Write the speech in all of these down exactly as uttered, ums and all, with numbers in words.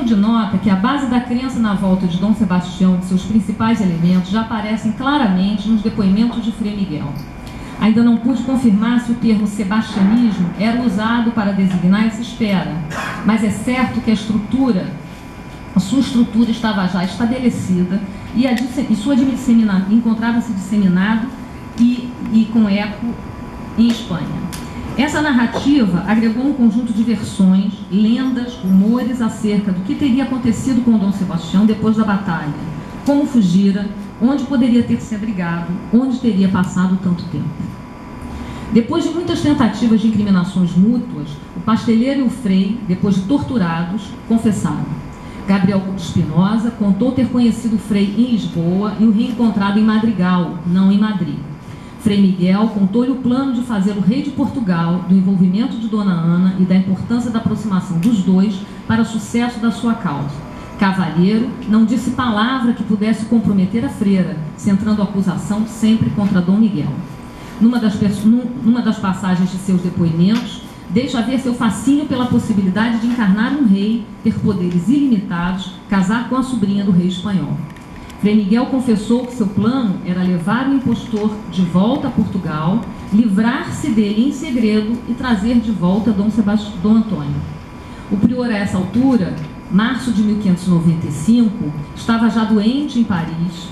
de nota que a base da crença na volta de Dom Sebastião e de seus principais elementos já aparecem claramente nos depoimentos de Frei Miguel. Ainda não pude confirmar se o termo sebastianismo era usado para designar essa espera, mas é certo que a estrutura, a sua estrutura estava já estabelecida e, a, e sua disseminação encontrava-se disseminado e, e com eco em Espanha. Essa narrativa agregou um conjunto de versões, lendas, rumores acerca do que teria acontecido com Dom Sebastião depois da batalha, como fugira, onde poderia ter se abrigado, onde teria passado tanto tempo. Depois de muitas tentativas de incriminações mútuas, o pastelheiro e o frei, depois de torturados, confessaram. Gabriel Espinosa contou ter conhecido o frei em Lisboa e o reencontrado em Madrigal, não em Madrid. Frei Miguel contou-lhe o plano de fazer o rei de Portugal, do envolvimento de Dona Ana e da importância da aproximação dos dois para o sucesso da sua causa. Cavalheiro não disse palavra que pudesse comprometer a freira, centrando a acusação sempre contra Dom Miguel. Numa das, numa das passagens de seus depoimentos, deixa ver seu fascínio pela possibilidade de encarnar um rei, ter poderes ilimitados, casar com a sobrinha do rei espanhol. Frei Miguel confessou que seu plano era levar o impostor de volta a Portugal, livrar-se dele em segredo e trazer de volta Dom Sebastião, Dom Antônio. O prior, a essa altura, março de mil quinhentos e noventa e cinco, estava já doente em Paris,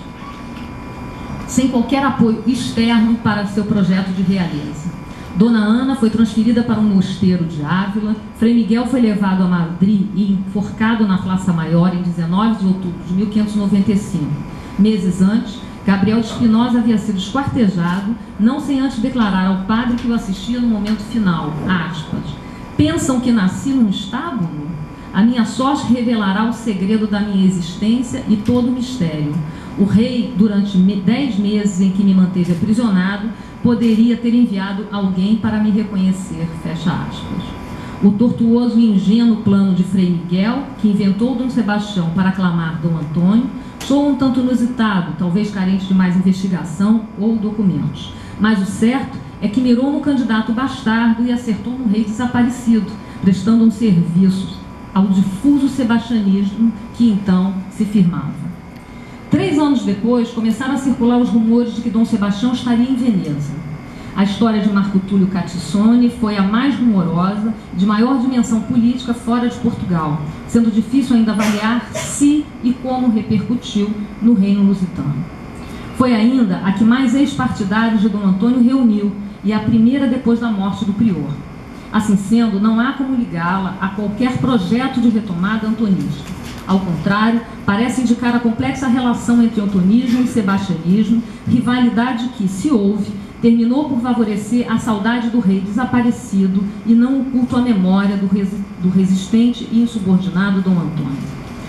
sem qualquer apoio externo para seu projeto de realeza. Dona Ana foi transferida para um mosteiro de Ávila, Frei Miguel foi levado a Madrid e enforcado na Praça Maior em dezenove de outubro de mil quinhentos e noventa e cinco. Meses antes, Gabriel de Espinosa havia sido esquartejado, não sem antes declarar ao padre que o assistia no momento final, aspas, pensam que nasci num estábulo? A minha sorte revelará o segredo da minha existência e todo o mistério. O rei, durante dez meses em que me manteve aprisionado, poderia ter enviado alguém para me reconhecer, fecha aspas. O tortuoso e ingênuo plano de Frei Miguel, que inventou Dom Sebastião para aclamar Dom Antônio, soa um tanto inusitado, talvez carente de mais investigação ou documentos. Mas o certo é que mirou no candidato bastardo e acertou no rei desaparecido, prestando um serviço ao difuso sebastianismo que então se firmava. Três anos depois, começaram a circular os rumores de que Dom Sebastião estaria em Veneza. A história de Marco Túlio Catissone foi a mais rumorosa, de maior dimensão política fora de Portugal, sendo difícil ainda avaliar se e como repercutiu no reino lusitano. Foi ainda a que mais ex-partidários de Dom Antônio reuniu e a primeira depois da morte do prior. Assim sendo, não há como ligá-la a qualquer projeto de retomada antonista. Ao contrário, parece indicar a complexa relação entre antonismo e sebastianismo, rivalidade que, se houve, terminou por favorecer a saudade do rei desaparecido e não o culto à memória do, resi do resistente e insubordinado Dom Antônio.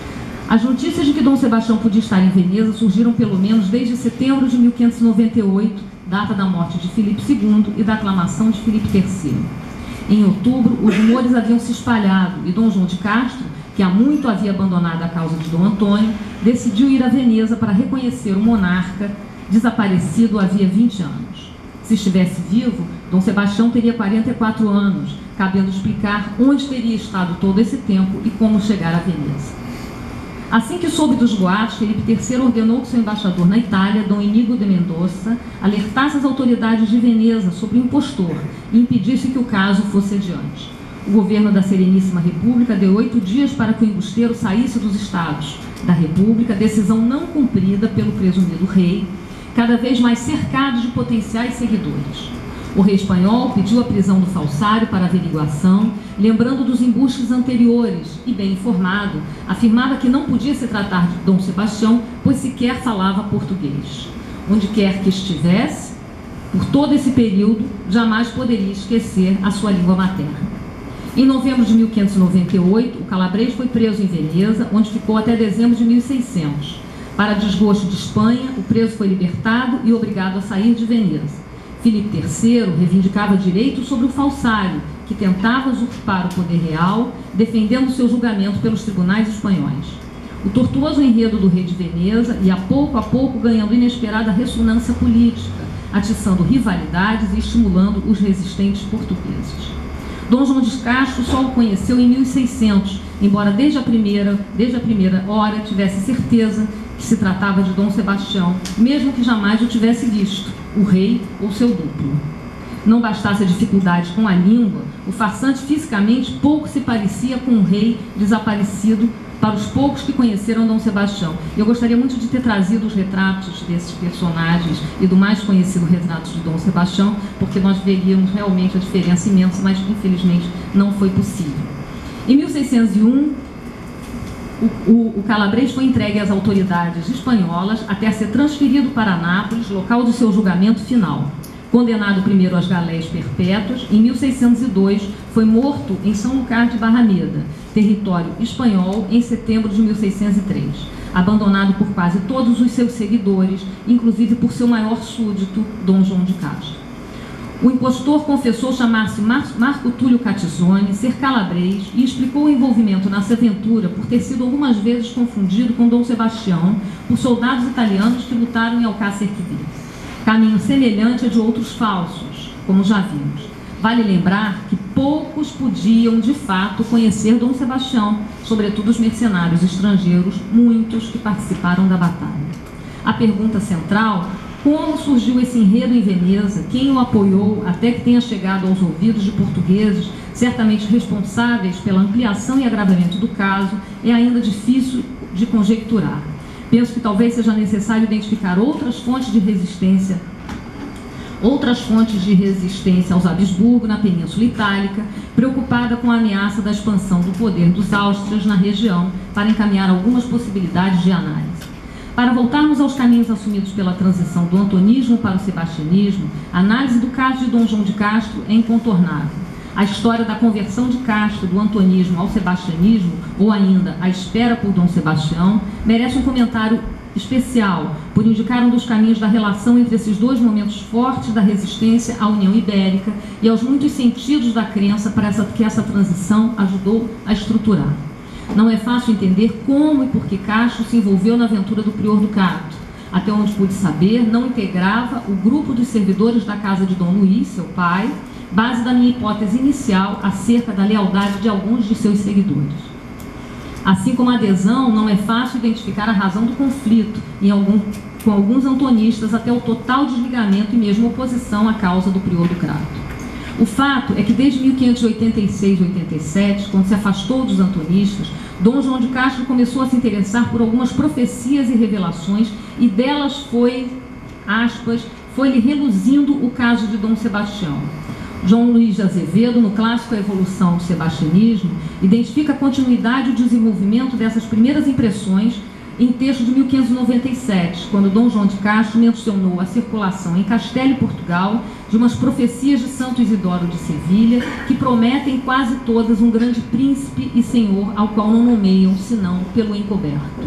As notícias de que Dom Sebastião podia estar em Veneza surgiram pelo menos desde setembro de mil quinhentos e noventa e oito, data da morte de Filipe segundo e da aclamação de Filipe terceiro. Em outubro, os rumores haviam se espalhado e Dom João de Castro, que há muito havia abandonado a causa de Dom Antônio, decidiu ir a Veneza para reconhecer o monarca desaparecido havia vinte anos. Se estivesse vivo, Dom Sebastião teria quarenta e quatro anos, cabendo explicar onde teria estado todo esse tempo e como chegar a Veneza. Assim que soube dos boatos, Filipe terceiro ordenou que seu embaixador na Itália, Dom Inigo de Mendoza, alertasse as autoridades de Veneza sobre o impostor e impedisse que o caso fosse adiante. O governo da Sereníssima República deu oito dias para que o embusteiro saísse dos estados da República, decisão não cumprida pelo presumido rei, cada vez mais cercado de potenciais seguidores. O rei espanhol pediu a prisão do falsário para averiguação, lembrando dos embustes anteriores e, bem informado, afirmava que não podia se tratar de Dom Sebastião, pois sequer falava português. Onde quer que estivesse, por todo esse período, jamais poderia esquecer a sua língua materna. Em novembro de mil quinhentos e noventa e oito, o calabrês foi preso em Veneza, onde ficou até dezembro de mil e seiscentos. Para desgosto de Espanha, o preso foi libertado e obrigado a sair de Veneza. Filipe terceiro reivindicava direito sobre o falsário, que tentava usurpar o poder real, defendendo seu julgamento pelos tribunais espanhóis. O tortuoso enredo do rei de Veneza ia pouco a pouco ganhando inesperada ressonância política, atiçando rivalidades e estimulando os resistentes portugueses. Dom João de Castro só o conheceu em mil e seiscentos, embora desde a primeira, desde a primeira hora tivesse certeza que se tratava de Dom Sebastião, mesmo que jamais o tivesse visto, o rei ou seu duplo. Não bastasse a dificuldade com a língua, o farsante fisicamente pouco se parecia com um rei desaparecido para os poucos que conheceram Dom Sebastião. Eu gostaria muito de ter trazido os retratos desses personagens e do mais conhecido retrato de Dom Sebastião, porque nós veríamos realmente a diferença imensa, mas infelizmente não foi possível. Em mil seiscentos e um, o, o, o Calabres foi entregue às autoridades espanholas até ser transferido para Nápoles, local de seu julgamento final. Condenado primeiro às galéias perpétuas, em mil seiscentos e dois foi morto em São Lucar de Barrameda, território espanhol, em setembro de mil seiscentos e três, abandonado por quase todos os seus seguidores, inclusive por seu maior súdito, Dom João de Castro. O impostor confessou chamar-se Marco Túlio Catizone, ser calabres, e explicou o envolvimento nessa aventura por ter sido algumas vezes confundido com Dom Sebastião por soldados italianos que lutaram em Alcácer Quibir. Caminho semelhante a de outros falsos, como já vimos. Vale lembrar que poucos podiam, de fato, conhecer Dom Sebastião, sobretudo os mercenários estrangeiros, muitos que participaram da batalha. A pergunta central: como surgiu esse enredo em Veneza? Quem o apoiou até que tenha chegado aos ouvidos de portugueses, certamente responsáveis pela ampliação e agravamento do caso, é ainda difícil de conjecturar. Penso que talvez seja necessário identificar outras fontes de resistência, outras fontes de resistência aos Habsburgo na Península Itálica, preocupada com a ameaça da expansão do poder dos Áustrias na região, para encaminhar algumas possibilidades de análise. Para voltarmos aos caminhos assumidos pela transição do antonismo para o sebastianismo, a análise do caso de Dom João de Castro é incontornável. A história da conversão de Castro do antonismo ao sebastianismo, ou ainda a espera por Dom Sebastião, merece um comentário especial, por indicar um dos caminhos da relação entre esses dois momentos fortes da resistência à União Ibérica e aos muitos sentidos da crença para essa, que essa transição ajudou a estruturar. Não é fácil entender como e por que Castro se envolveu na aventura do prior do Cato. Até onde pude saber, não integrava o grupo dos servidores da casa de Dom Luís, seu pai, base da minha hipótese inicial acerca da lealdade de alguns de seus seguidores. Assim como a adesão, não é fácil identificar a razão do conflito em algum, com alguns antonistas até o total desligamento e mesmo oposição à causa do prior do Crato. O fato é que desde mil quinhentos e oitenta e seis, oitenta e sete, quando se afastou dos antonistas, Dom João de Castro começou a se interessar por algumas profecias e revelações, e delas foi, aspas, foi-lhe reluzindo o caso de Dom Sebastião. João Luís de Azevedo, no clássico A Evolução do Sebastianismo, identifica a continuidade e o desenvolvimento dessas primeiras impressões em texto de mil quinhentos e noventa e sete, quando Dom João de Castro mencionou a circulação em Castelo e Portugal de umas profecias de Santo Isidoro de Sevilha, que prometem quase todas um grande príncipe e senhor ao qual não nomeiam, senão pelo encoberto.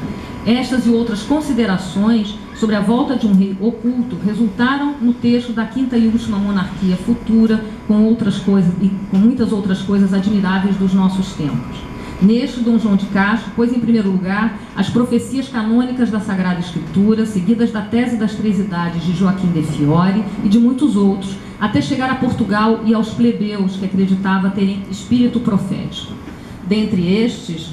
Estas e outras considerações sobre a volta de um rei oculto resultaram no texto da quinta e última monarquia futura, com outras coisas e com muitas outras coisas admiráveis dos nossos tempos. Neste, Dom João de Castro pôs em primeiro lugar as profecias canônicas da Sagrada Escritura, seguidas da tese das três idades de Joaquim de Fiore e de muitos outros, até chegar a Portugal e aos plebeus que acreditava terem espírito profético. Dentre estes,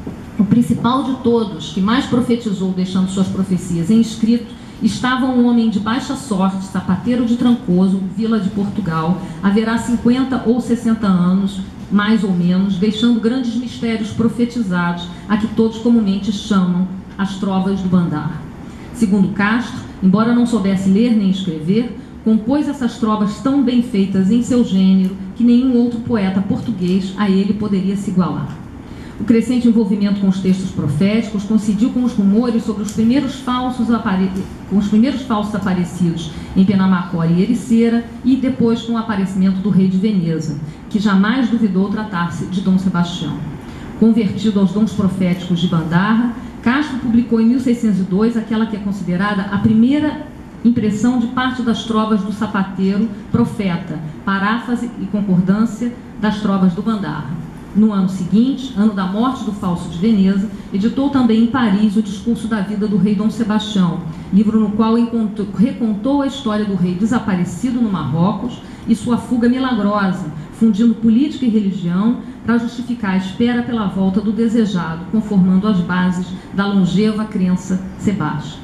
o principal de todos, que mais profetizou deixando suas profecias em escrito, estava um homem de baixa sorte, sapateiro de Trancoso, vila de Portugal, haverá cinquenta ou sessenta anos, mais ou menos, deixando grandes mistérios profetizados, a que todos comumente chamam as trovas do Bandar. Segundo Castro, embora não soubesse ler nem escrever, compôs essas trovas tão bem feitas em seu gênero que nenhum outro poeta português a ele poderia se igualar. O crescente envolvimento com os textos proféticos coincidiu com os rumores sobre os primeiros falsos, apare... com os primeiros falsos aparecidos em Penamacor e Ericeira, e depois com o aparecimento do rei de Veneza, que jamais duvidou tratar-se de Dom Sebastião. Convertido aos dons proféticos de Bandarra, Castro publicou em mil seiscentos e dois aquela que é considerada a primeira impressão de parte das trovas do sapateiro profeta, paráfrase e concordância das trovas do Bandarra. No ano seguinte, ano da morte do falso de Veneza, editou também em Paris o Discurso da Vida do Rei Dom Sebastião, livro no qual encontrou, recontou a história do rei desaparecido no Marrocos e sua fuga milagrosa, fundindo política e religião para justificar a espera pela volta do desejado, conformando as bases da longeva crença sebástica.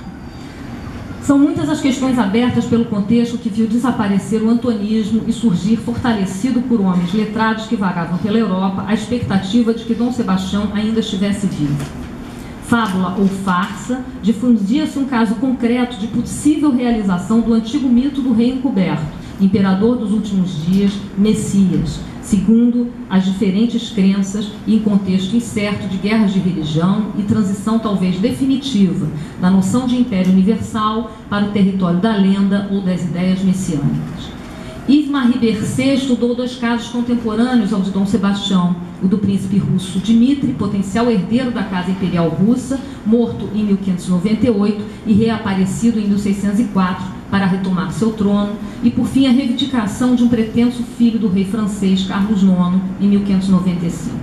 São muitas as questões abertas pelo contexto que viu desaparecer o antonismo e surgir, fortalecido por homens letrados que vagavam pela Europa, a expectativa de que Dom Sebastião ainda estivesse vivo. Fábula ou farsa, difundia-se um caso concreto de possível realização do antigo mito do rei encoberto, imperador dos últimos dias, Messias, segundo as diferentes crenças e em contexto incerto de guerras de religião e transição talvez definitiva da noção de império universal para o território da lenda ou das ideias messiânicas. Yves-Marie Bercé estudou dois casos contemporâneos ao de Dom Sebastião, o do príncipe russo Dmitri, potencial herdeiro da Casa Imperial Russa, morto em mil quinhentos e noventa e oito e reaparecido em mil seiscentos e quatro para retomar seu trono, e por fim a reivindicação de um pretenso filho do rei francês Carlos nono em mil quinhentos e noventa e cinco.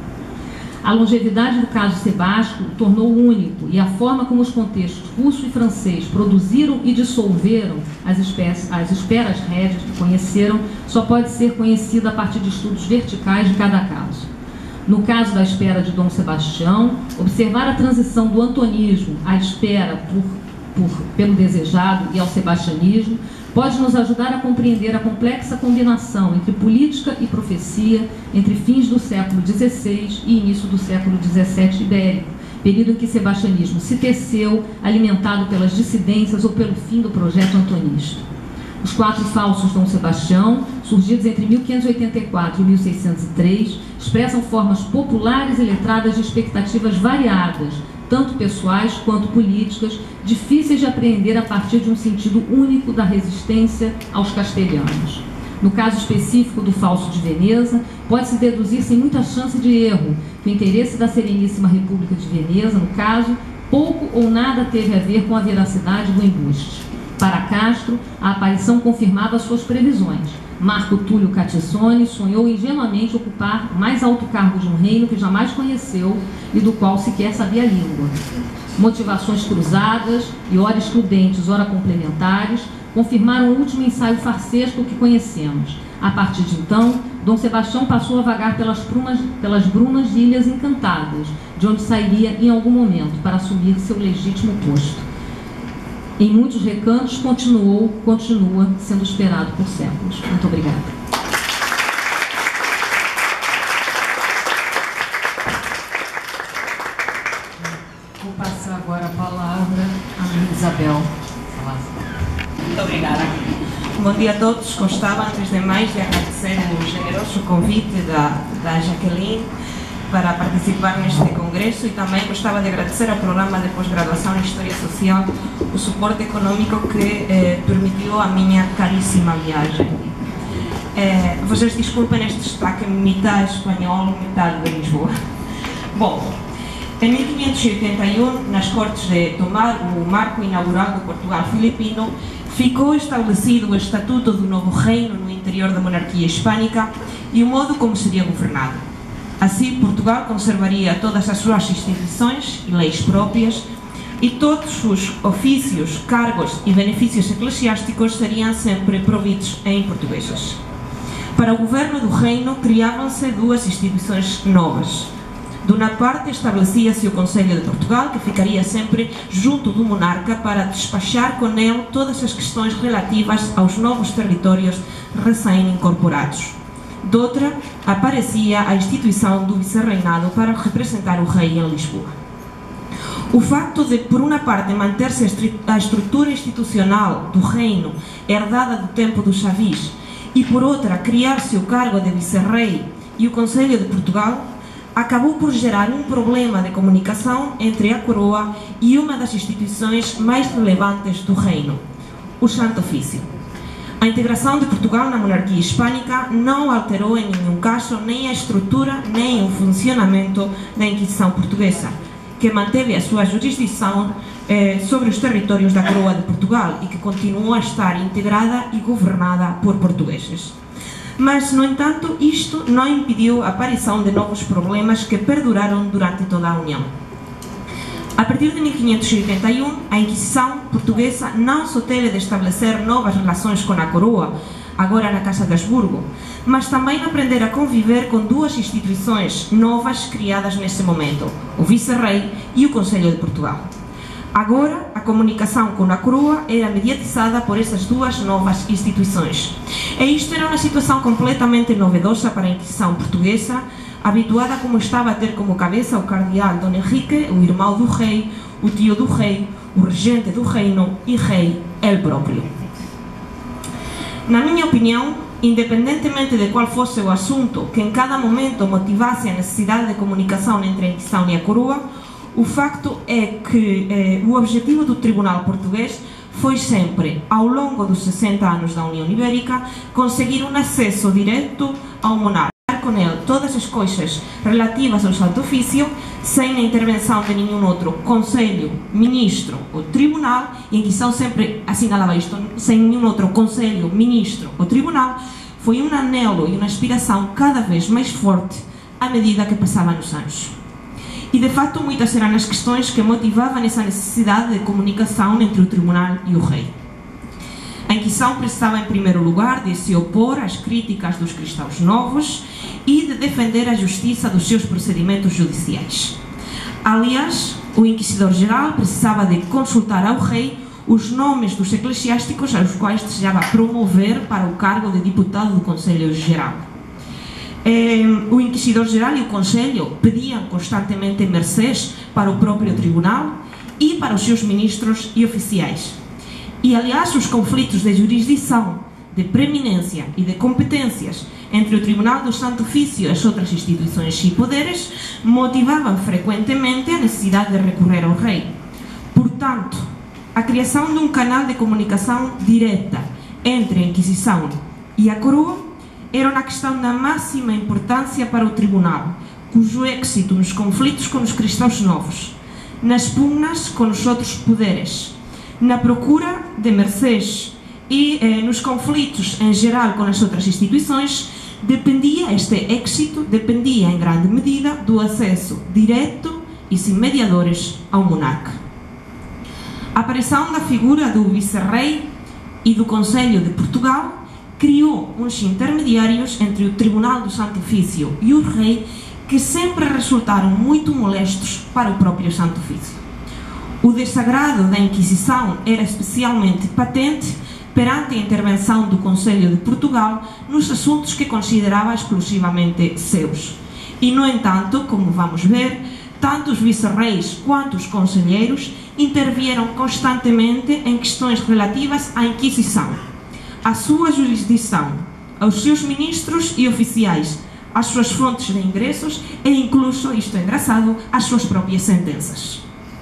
A longevidade do caso sebásco o tornou único, e a forma como os contextos russo e francês produziram e dissolveram as, espécies, as esferas régias que conheceram só pode ser conhecida a partir de estudos verticais de cada caso. No caso da espera de Dom Sebastião, observar a transição do antonismo à espera por, por, pelo desejado e ao sebastianismo pode nos ajudar a compreender a complexa combinação entre política e profecia entre fins do século dezesseis e início do século dezessete ibérico, período em que o sebastianismo se teceu, alimentado pelas dissidências ou pelo fim do projeto antonista. Os quatro falsos Dom Sebastião, surgidos entre mil quinhentos e oitenta e quatro e mil seiscentos e três, expressam formas populares e letradas de expectativas variadas, tanto pessoais quanto políticas, difíceis de apreender a partir de um sentido único da resistência aos castelhanos. No caso específico do falso de Veneza, pode-se deduzir sem muita chance de erro que o interesse da Sereníssima República de Veneza, no caso, pouco ou nada teve a ver com a veracidade do embuste. Para Castro, a aparição confirmava suas previsões. Marco Túlio Catissone sonhou ingenuamente ocupar o mais alto cargo de um reino que jamais conheceu e do qual sequer sabia a língua. Motivações cruzadas e ora excludentes, ora complementares, confirmaram o último ensaio farsesco que conhecemos. A partir de então, Dom Sebastião passou a vagar pelas brumas, pelas brumas de Ilhas Encantadas, de onde sairia em algum momento para assumir seu legítimo posto. Em muitos recantos, continuou, continua sendo esperado por séculos. Muito obrigada. Vou passar agora a palavra à Maria Isabel. Muito obrigada. Bom dia a todos. Gostava, antes de mais, de agradecer o generoso convite da, da Jaqueline para participar neste congresso, e também gostava de agradecer ao programa de pós-graduação em História Social o suporte econômico que eh, permitiu a minha caríssima viagem. Eh, vocês desculpem este destaque metade espanhol, metade de Lisboa. Bom, em mil quinhentos e oitenta e um, nas Cortes de Tomar, o marco inaugural do Portugal filipino, ficou estabelecido o Estatuto do Novo Reino no interior da monarquia hispânica e o modo como seria governado. Assim, Portugal conservaria todas as suas instituições e leis próprias, e todos os ofícios, cargos e benefícios eclesiásticos seriam sempre providos em portugueses. Para o governo do reino, criavam-se duas instituições novas. De uma parte, estabelecia-se o Conselho de Portugal, que ficaria sempre junto do monarca para despachar com ele todas as questões relativas aos novos territórios recém-incorporados. De outra, aparecia a instituição do vice-reinado para representar o rei em Lisboa. O facto de, por uma parte, manter-se a estrutura institucional do reino herdada do tempo dos chavis e, por outra, criar-se o cargo de vice-rei e o Conselho de Portugal, acabou por gerar um problema de comunicação entre a coroa e uma das instituições mais relevantes do reino, o Santo Ofício. A integração de Portugal na monarquia hispânica não alterou em nenhum caso nem a estrutura nem o funcionamento da Inquisição portuguesa, que manteve a sua jurisdição eh, sobre os territórios da coroa de Portugal e que continuou a estar integrada e governada por portugueses. Mas, no entanto, isto não impediu a aparição de novos problemas que perduraram durante toda a União. A partir de mil quinhentos e oitenta e um, a Inquisição portuguesa não só teve de estabelecer novas relações com a coroa, agora na Casa de Habsburgo, mas também aprender a conviver com duas instituições novas criadas nesse momento, o Vice-Rei e o Conselho de Portugal. Agora, a comunicação com a coroa era mediatizada por essas duas novas instituições. E isto era uma situação completamente novedosa para a Inquisição portuguesa, habituada como estava a ter como cabeça o cardeal Dom Henrique, o irmão do rei, o tio do rei, o regente do reino e rei ele próprio. Na minha opinião, independentemente de qual fosse o assunto que em cada momento motivasse a necessidade de comunicação entre a Inquisição e a coroa, o facto é que eh, o objetivo do Tribunal Português foi sempre, ao longo dos sessenta anos da União Ibérica, conseguir um acesso direto ao monarca, com ele todas as coisas relativas ao Santo Ofício, sem a intervenção de nenhum outro conselho, ministro ou tribunal, e a Inquisição sempre assinalava isto, sem nenhum outro conselho, ministro ou tribunal. Foi um anelo e uma aspiração cada vez mais forte à medida que passavam os anos. E de facto muitas eram as questões que motivavam essa necessidade de comunicação entre o tribunal e o rei. A Inquisição precisava em primeiro lugar de se opor às críticas dos cristãos novos e de defender a justiça dos seus procedimentos judiciais. Aliás, o Inquisidor-Geral precisava de consultar ao rei os nomes dos eclesiásticos aos quais desejava promover para o cargo de deputado do Conselho Geral. O Inquisidor-Geral e o Conselho pediam constantemente mercês para o próprio tribunal e para os seus ministros e oficiais. E, aliás, os conflitos de jurisdição, de preeminência e de competências entre o Tribunal do Santo Ofício e as outras instituições e poderes motivavam frequentemente a necessidade de recorrer ao rei. Portanto, a criação de um canal de comunicação direta entre a Inquisição e a coroa era uma questão da máxima importância para o tribunal, cujo êxito nos conflitos com os cristãos novos, nas pugnas com os outros poderes, na procura de mercês e eh, nos conflitos em geral com as outras instituições, dependia, este êxito dependia em grande medida do acesso direto e sem mediadores ao monarca. A aparição da figura do vice-rei e do Conselho de Portugal criou uns intermediários entre o Tribunal do Santo Ofício e o rei que sempre resultaram muito molestos para o próprio Santo Ofício. O desagrado da Inquisição era especialmente patente perante a intervenção do Conselho de Portugal nos assuntos que considerava exclusivamente seus. E, no entanto, como vamos ver, tanto os vice-reis quanto os conselheiros intervieram constantemente em questões relativas à Inquisição, à sua jurisdição, aos seus ministros e oficiais, às suas fontes de ingressos e incluso, isto é engraçado, às suas próprias sentenças.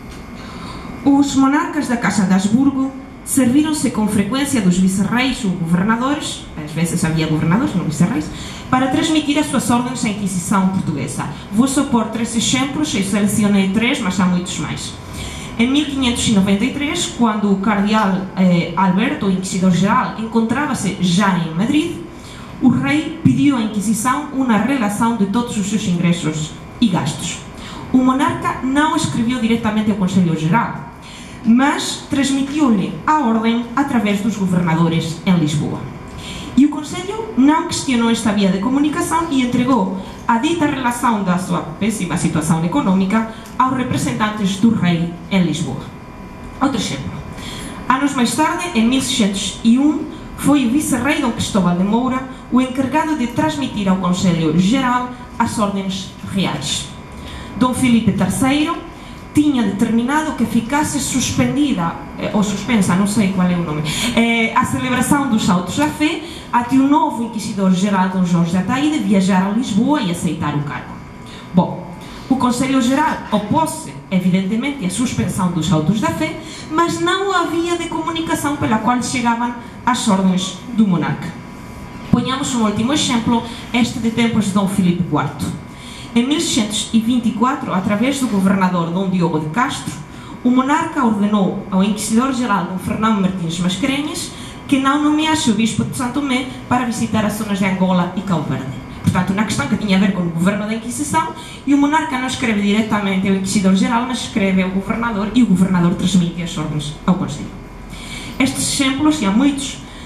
Os monarcas da Casa de Habsburgo serviram-se com frequência dos vice-reis ou governadores, às vezes havia governadores, não vice-reis, para transmitir as suas ordens à Inquisição portuguesa. Vou só pôr três exemplos, eu selecionei três, mas há muitos mais. Em mil quinhentos e noventa e três, quando o cardeal eh, Alberto, o Inquisidor-Geral, encontrava-se já em Madrid, o rei pediu à Inquisição uma relação de todos os seus ingressos e gastos. O monarca não escreveu diretamente ao Conselho-Geral, mas transmitiu-lhe a ordem através dos governadores em Lisboa. E o Conselho não questionou esta via de comunicação e entregou a dita relação da sua péssima situação econômica aos representantes do rei em Lisboa. Outro exemplo. Anos mais tarde, em mil seiscentos e um, foi o vice-rei Dom Cristóvão de Moura o encarregado de transmitir ao Conselho-Geral as ordens reais. Dom Filipe terceiro tinha determinado que ficasse suspendida, ou suspensa, não sei qual é o nome, a celebração dos autos da fé até o novo Inquisidor-Geral Dom Jorge de Ataíde viajar a Lisboa e aceitar o cargo. Bom, o Conselho-Geral opôs-se, evidentemente, à suspensão dos autos da fé, mas não havia de comunicação pela qual chegavam as ordens do monarca. Ponhamos um último exemplo, este de tempos de Dom Filipe quarto. Em mil seiscentos e vinte e quatro, através do governador Dom Diogo de Castro, o monarca ordenou ao Inquisidor-Geral Dom Fernão Martins Mascarenhas que não nomeasse o bispo de Santo Tomé para visitar as zonas de Angola e Cabo Verde. Portanto, uma questão que tinha a ver com o governo da Inquisição, e o monarca não escreve diretamente ao Inquisidor-Geral, mas escreve ao governador, e o governador transmite as ordens ao Conselho. Estes exemplos, e há muitos,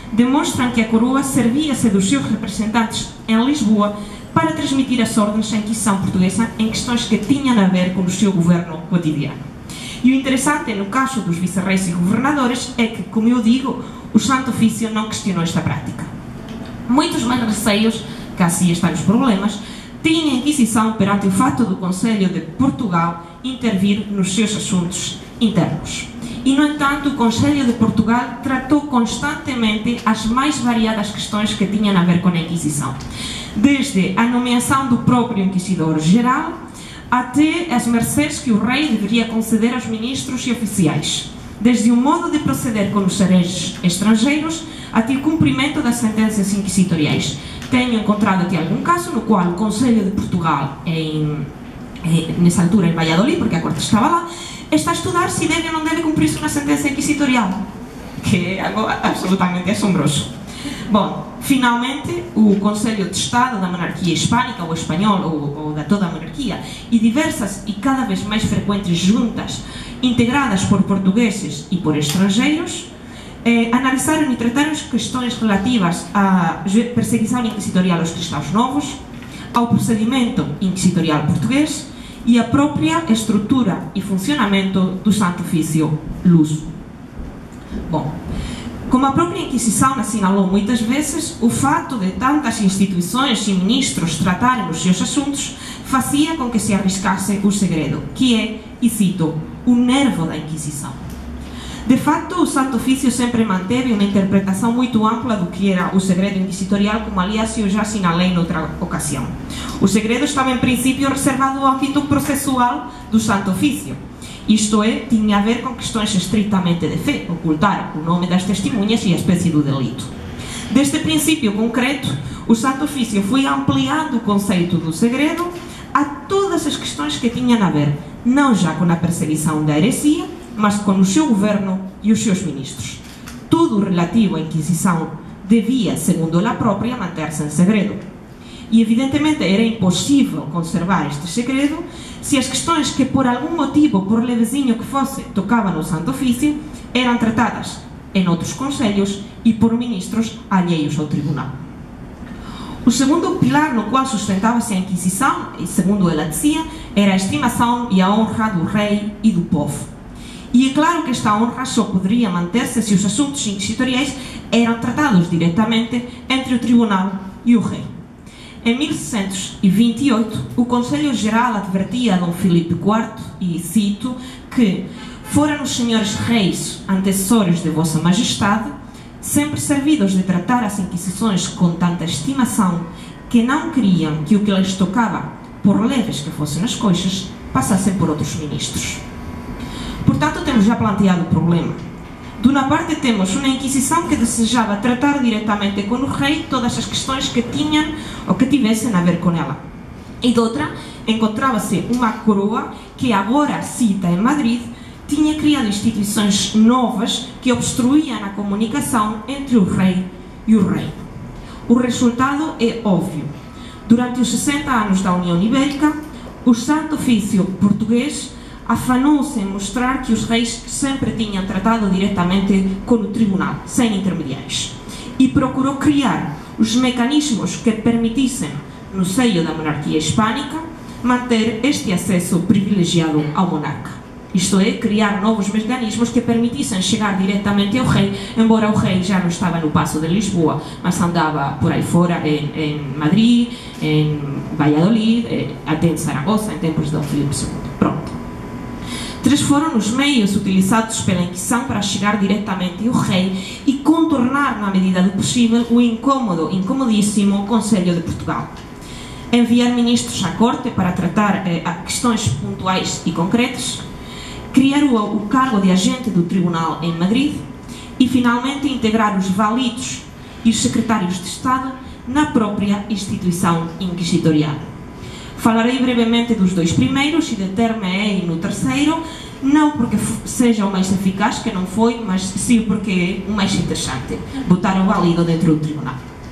demonstram que a coroa servia-se dos seus representantes em Lisboa para transmitir as ordens da Inquisição portuguesa em questões que tinham a ver com o seu governo cotidiano. E o interessante, no caso dos vice-reis e governadores, é que, como eu digo, o Santo Ofício não questionou esta prática. Muitos mais receios, que assim estão os problemas, tinha a Inquisição perante o fato do Conselho de Portugal intervir nos seus assuntos internos. E, no entanto, o Conselho de Portugal tratou constantemente as mais variadas questões que tinham a ver com a Inquisição, desde a nomeação do próprio Inquisidor-Geral até as mercês que o rei deveria conceder aos ministros e oficiais, desde o modo de proceder com os hereges estrangeiros até o cumprimento das sentenças inquisitoriais. Tenho encontrado aqui algum caso no qual o Conselho de Portugal, em, em, nessa altura em Valladolid, porque a corte estava lá, está a estudar se deve ou não deve cumprir-se uma sentença inquisitorial, que é algo absolutamente assombroso. Bom, finalmente, o Conselho de Estado da monarquia hispânica, ou espanhol, ou, ou da toda a monarquia, e diversas e cada vez mais frequentes juntas, integradas por portugueses e por estrangeiros, eh, analisaram e trataram questões relativas à perseguição inquisitorial aos cristãos novos, ao procedimento inquisitorial português e à própria estrutura e funcionamento do Santo Ofício luso. Bom, como a própria Inquisição assinalou muitas vezes, o fato de tantas instituições e ministros tratarem os seus assuntos fazia com que se arriscasse o segredo, que é, e cito, o nervo da Inquisição. De facto, o Santo Ofício sempre manteve uma interpretação muito ampla do que era o segredo inquisitorial, como aliás eu já assinalei noutra ocasião. O segredo estava em princípio reservado ao âmbito processual do Santo Ofício. Isto é, tinha a ver com questões estritamente de fé, ocultar o nome das testemunhas e a espécie do delito. Deste princípio concreto, o Santo Ofício foi ampliando o conceito do segredo a todas as questões que tinham a ver, não já com a perseguição da heresia, mas com o seu governo e os seus ministros. Tudo relativo à Inquisição devia, segundo ela própria, manter-se em segredo. E, evidentemente, era impossível conservar este segredo se as questões que, por algum motivo, por levezinho que fosse, tocavam no Santo Ofício, eram tratadas em outros conselhos e por ministros alheios ao tribunal. O segundo pilar no qual sustentava-se a Inquisição, e segundo ela dizia, era a estimação e a honra do rei e do povo. E é claro que esta honra só poderia manter-se se os assuntos inquisitoriais eram tratados diretamente entre o tribunal e o rei. Em mil seiscentos e vinte e oito, o Conselho Geral advertia a Dom Filipe quarto, e cito, que foram os senhores reis antecessores de Vossa Majestade, sempre servidos de tratar as inquisições com tanta estimação, que não queriam que o que lhes tocava, por leves que fossem as coisas, passassem por outros ministros. Portanto, temos já planteado o problema. De uma parte, temos uma Inquisição que desejava tratar diretamente com o rei todas as questões que tinham ou que tivessem a ver com ela. E de outra, encontrava-se uma coroa que, agora cita em Madrid, tinha criado instituições novas que obstruíam a comunicação entre o rei e o reino. O resultado é óbvio. Durante os sessenta anos da União Ibérica, o Santo Ofício português afanou-se em mostrar que os reis sempre tinham tratado diretamente com o tribunal, sem intermediários, e procurou criar os mecanismos que permitissem, no seio da monarquia hispânica, manter este acesso privilegiado ao monarca. Isto é, criar novos mecanismos que permitissem chegar diretamente ao rei, embora o rei já não estava no Paço de Lisboa, mas andava por aí fora, em, em Madrid, em Valladolid, até em Saragoça, em tempos de Dom Filipe segundo. Pronto. Três foram os meios utilizados pela Inquisição para chegar diretamente ao rei e contornar, na medida do possível, o incômodo, incomodíssimo Conselho de Portugal. Enviar ministros à corte para tratar eh, questões pontuais e concretas, criar o, o cargo de agente do tribunal em Madrid e, finalmente, integrar os validos e os secretários de Estado na própria instituição inquisitorial. Falarei brevemente dos dois primeiros e deter-me-ei no terceiro, não porque seja o mais eficaz, que não foi, mas sim porque é o mais interessante, botar o válido dentro do tribunal.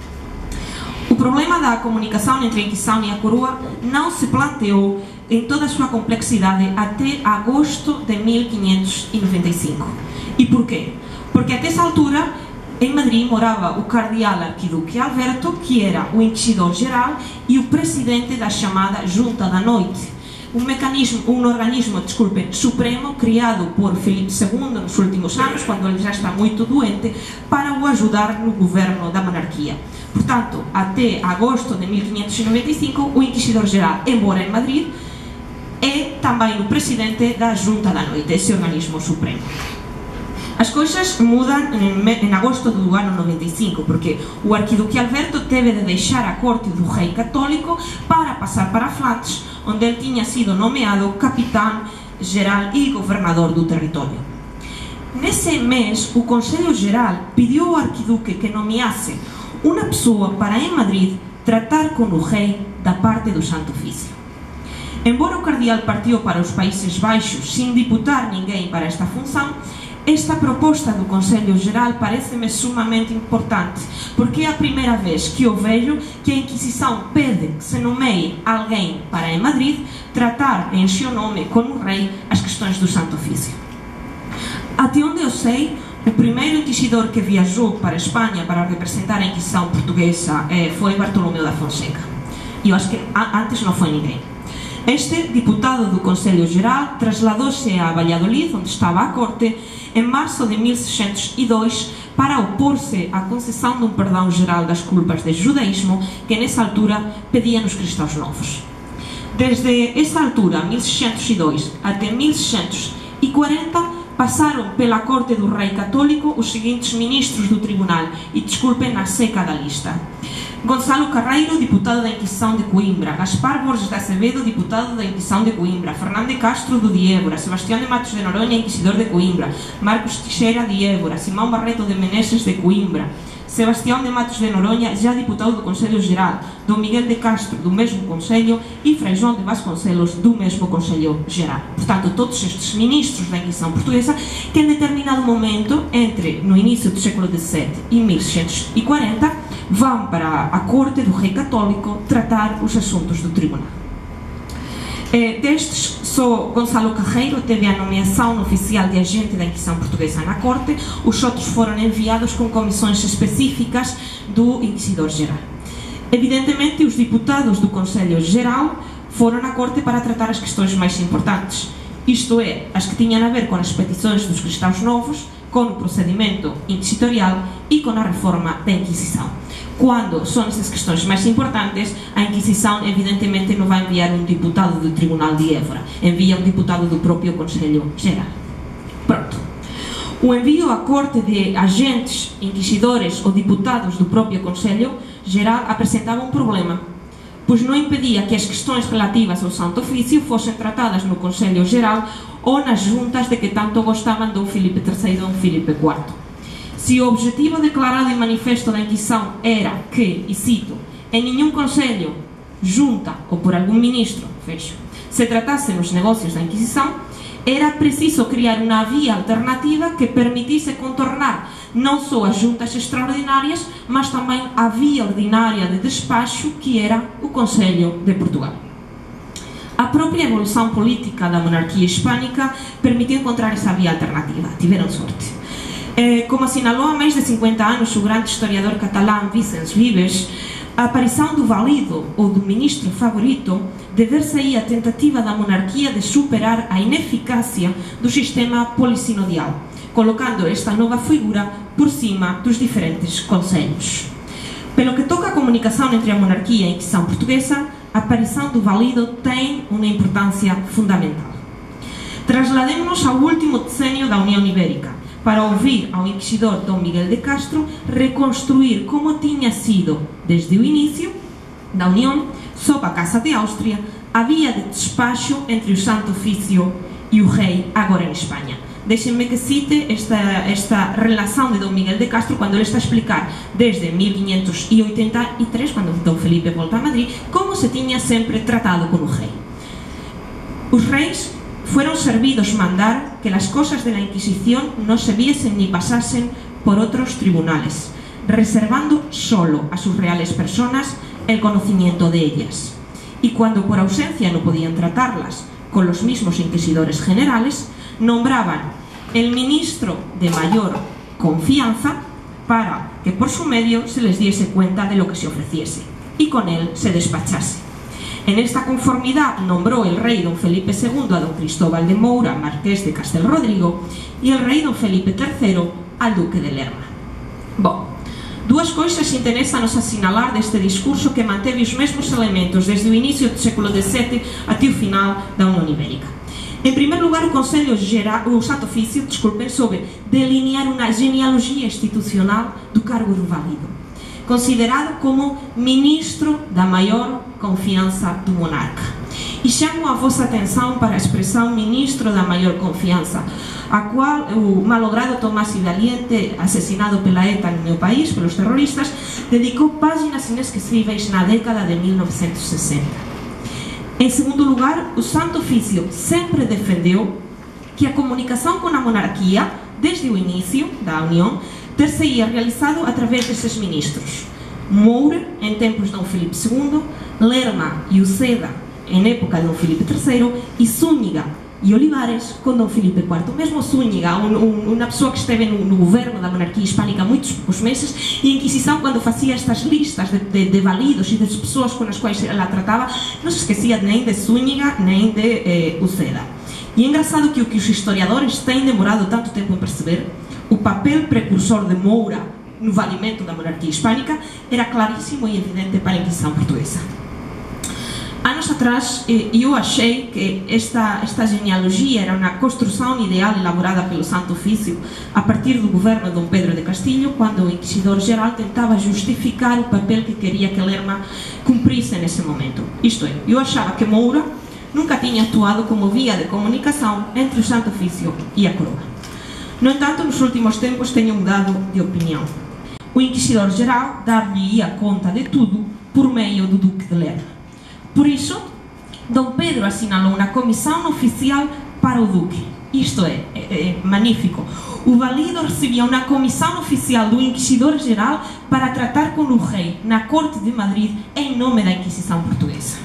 O problema da comunicação entre a Inquisição e a coroa não se planteou em toda a sua complexidade até agosto de mil quinhentos e noventa e cinco. E porquê? Porque até essa altura em Madrid morava o cardeal arquiduque Alberto, que era o inquisidor-geral e o presidente da chamada Junta da Noite, um mecanismo, um organismo, desculpe, supremo, criado por Filipe segundo nos últimos anos, quando ele já está muito doente, para o ajudar no governo da monarquia. Portanto, até agosto de mil quinhentos e noventa e cinco, o inquisidor-geral, embora em Madrid, é também o presidente da Junta da Noite, esse organismo supremo. As coisas mudam em agosto do ano noventa e cinco, porque o arquiduque Alberto teve de deixar a corte do rei católico para passar para Flandes, onde ele tinha sido nomeado capitão-geral e governador do território. Nesse mês, o Conselho Geral pediu ao arquiduque que nomeasse uma pessoa para, em Madrid, tratar com o rei da parte do Santo Ofício. Embora o cardeal partiu para os Países Baixos sem deputar ninguém para esta função, esta proposta do Conselho Geral parece-me sumamente importante, porque é a primeira vez que eu vejo que a Inquisição pede que se nomeie alguém para, em Madrid, tratar em seu nome com o rei as questões do Santo Ofício. Até onde eu sei, o primeiro inquisidor que viajou para a Espanha para representar a Inquisição portuguesa eh, foi Bartolomeu da Fonseca. E eu acho que antes não foi ninguém. Este deputado do Conselho Geral trasladou-se a Valladolid, onde estava a corte, em março de mil seiscentos e dois, para opor-se à concessão de um perdão geral das culpas do judaísmo que nessa altura pediam os cristãos novos. Desde essa altura, mil seiscentos e dois, até mil seiscentos e quarenta, passaram pela corte do rei católico os seguintes ministros do tribunal, e desculpem a seca da lista: Gonçalo Carreiro, deputado da Inquisição de Coimbra; Gaspar Borges de Acevedo, deputado da Inquisição de Coimbra; Fernando de Castro, do de Évora; Sebastião de Matos de Noronha, inquisidor de Coimbra; Marcos Teixeira, de Évora; Simão Barreto de Meneses, de Coimbra; Sebastião de Matos de Noronha, já deputado do Conselho Geral; Dom Miguel de Castro, do mesmo Conselho; e Frei João de Vasconcelos, do mesmo Conselho Geral. Portanto, todos estes ministros da Inquisição portuguesa que em determinado momento, entre no início do século dezessete e mil seiscentos e quarenta, vão para a corte do rei católico tratar os assuntos do tribunal. Eh, destes, só Gonçalo Carreiro teve a nomeação oficial de agente da Inquisição portuguesa na corte, os outros foram enviados com comissões específicas do Inquisidor-Geral. Evidentemente, os deputados do Conselho Geral foram à corte para tratar as questões mais importantes, isto é, as que tinham a ver com as petições dos cristãos novos, com o procedimento inquisitorial e com a reforma da Inquisição. Quando são essas questões mais importantes, a Inquisição evidentemente não vai enviar um deputado do Tribunal de Évora, envia um deputado do próprio Conselho Geral. Pronto. O envio à corte de agentes, inquisidores ou deputados do próprio Conselho Geral apresentava um problema, pois não impedia que as questões relativas ao Santo Ofício fossem tratadas no Conselho Geral ou nas juntas de que tanto gostavam Dom Filipe terceiro e Dom Filipe quarto. Se o objetivo declarado em manifesto da Inquisição era que, e cito, em nenhum conselho, junta ou por algum ministro, fecho, se tratassem os negócios da Inquisição, era preciso criar uma via alternativa que permitisse contornar não só as juntas extraordinárias, mas também a via ordinária de despacho, que era o Conselho de Portugal. A própria evolução política da monarquia hispânica permitiu encontrar essa via alternativa. Tiveram sorte. Como assinalou há mais de cinquenta anos o grande historiador catalão Vicens Vives, a aparição do valido ou do ministro favorito deve-se aí à tentativa da monarquia de superar a ineficácia do sistema polisinodial, colocando esta nova figura por cima dos diferentes conselhos. Pelo que toca à comunicação entre a monarquia e a Inquisição portuguesa, a aparição do valido tem uma importância fundamental. Traslademos-nos ao último decênio da União Ibérica, para ouvir ao inquisidor Dom Miguel de Castro reconstruir como tinha sido, desde o início da União, sob a Casa de Áustria, a via de despacho entre o Santo Ofício e o rei, agora em Espanha. Deixem-me que cite esta, esta relação de Dom Miguel de Castro, quando ele está a explicar, desde mil quinhentos e oitenta e três, quando Dom Felipe volta a Madrid, como se tinha sempre tratado com o rei. Os reis fueron servidos mandar que las cosas de la Inquisición no se viesen ni pasasen por otros tribunales, reservando solo a sus reales personas el conocimiento de ellas. Y cuando por ausencia no podían tratarlas con los mismos inquisidores generales, nombraban el ministro de mayor confianza para que por su medio se les diese cuenta de lo que se ofreciese y con él se despachase. En esta conformidad nombró el rey don Felipe segundo a don Cristóbal de Moura, marqués de Castelrodrigo, y el rei don Felipe terceiro al duque de Lerma. Bom, duas coisas interesan-nos asinalar deste discurso que manteve os mesmos elementos desde o inicio do século dezessete até o final da Unión Ibérica. En primer lugar, o Consello Geral, o Santo Oficio, desculpen, soube delinear unha genealogia institucional do cargo do válido, considerado como ministro da maior confianza do monarca. E chamo a vossa atenção para a expressão ministro da maior confianza, a qual o malogrado Tomás Valiente, asesinado pela ETA no meu país, pelos terroristas, dedicou páginas inesquecíveis na década de mil novecentos e sessenta. Em segundo lugar, o Santo Oficio sempre defendeu que a comunicação com a monarquia, desde o início da União, ter-se-ia realizado através desses ministros. Moura, em tempos de Dom Filipe segundo, Lerma e Uceda, em época de Dom Filipe terceiro, e Zúñiga e Olivares com Dom Filipe quarto. Mesmo Zúñiga, um, um, uma pessoa que esteve no, no governo da monarquia hispânica há muitos poucos meses, e a Inquisição, quando fazia estas listas de, de, de validos e das pessoas com as quais ela tratava, não se esquecia nem de Zúñiga nem de eh, Uceda. E é engraçado que o que os historiadores têm demorado tanto tempo em perceber, o papel precursor de Moura no valimento da monarquia hispânica era claríssimo e evidente para a Inquisição portuguesa. Anos atrás, eu achei que esta, esta genealogia era uma construção ideal elaborada pelo Santo Oficio a partir do governo de Dom Pedro de Castilho, quando o Inquisidor-Geral tentava justificar o papel que queria que Lerma cumprisse nesse momento. Isto é, eu achava que Moura nunca tinha atuado como via de comunicação entre o Santo Oficio e a coroa. No entanto, nos últimos tempos tenho mudado de opinião. O Inquisidor-Geral dar-lhe-ia conta de tudo por meio do Duque de Lerma. Por isso, Dom Pedro assinalou uma comissão oficial para o Duque. Isto é, é, é magnífico. O valido recebia uma comissão oficial do Inquisidor-Geral para tratar com o rei na corte de Madrid em nome da Inquisição portuguesa.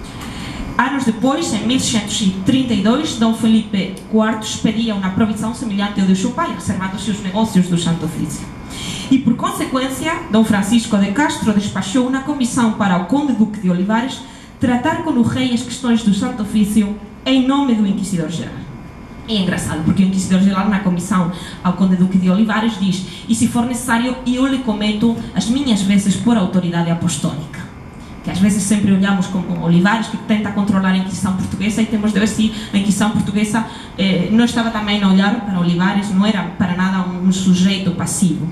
Anos depois, em mil seiscentos e trinta e dois, Dom Felipe quarto expedia uma provisão semelhante ao de seu pai, reservando-se os negócios do Santo Oficio. E, por consequência, Dom Francisco de Castro despachou uma comissão para o Conde Duque de Olivares tratar com o rei as questões do Santo Oficio em nome do Inquisidor-Geral. É engraçado, porque o Inquisidor-Geral, na comissão ao Conde Duque de Olivares, diz: e se for necessário, eu lhe cometo as minhas vezes por autoridade apostólica. Que às vezes sempre olhamos como Olivares, que tenta controlar a Inquisição portuguesa, e temos de ver se a Inquisição portuguesa eh, não estava também a olhar para Olivares, não era para nada um, um sujeito passivo.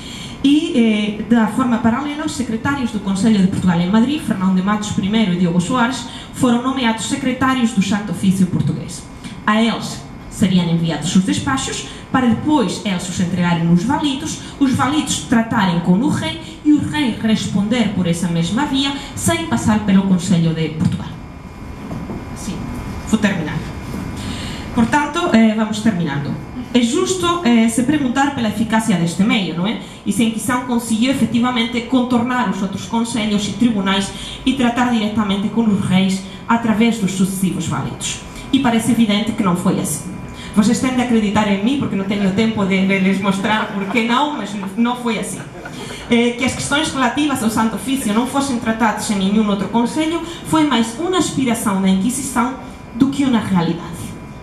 E, eh, da forma paralela, os secretários do Conselho de Portugal em Madrid, Fernão de Matos primeiro e Diogo Soares, foram nomeados secretários do Santo Oficio português. A eles seriam enviados os despachos, para depois eles os entregarem nos validos, os validos tratarem com o rei e o rei responder por essa mesma via, sem passar pelo Conselho de Portugal. Sim, vou terminar. Portanto, eh, vamos terminando. É justo eh, se perguntar pela eficácia deste meio, não é? E se a Inquisição conseguiu efetivamente contornar os outros conselhos e tribunais e tratar diretamente com os reis através dos sucessivos válidos. E parece evidente que não foi assim. Vocês têm de acreditar em mim, porque não tenho tempo de, de lhes mostrar porque não, mas não foi assim. Eh, que as questões relativas ao Santo Oficio não fossem tratadas em nenhum outro conselho foi mais uma aspiração da Inquisição do que uma realidade.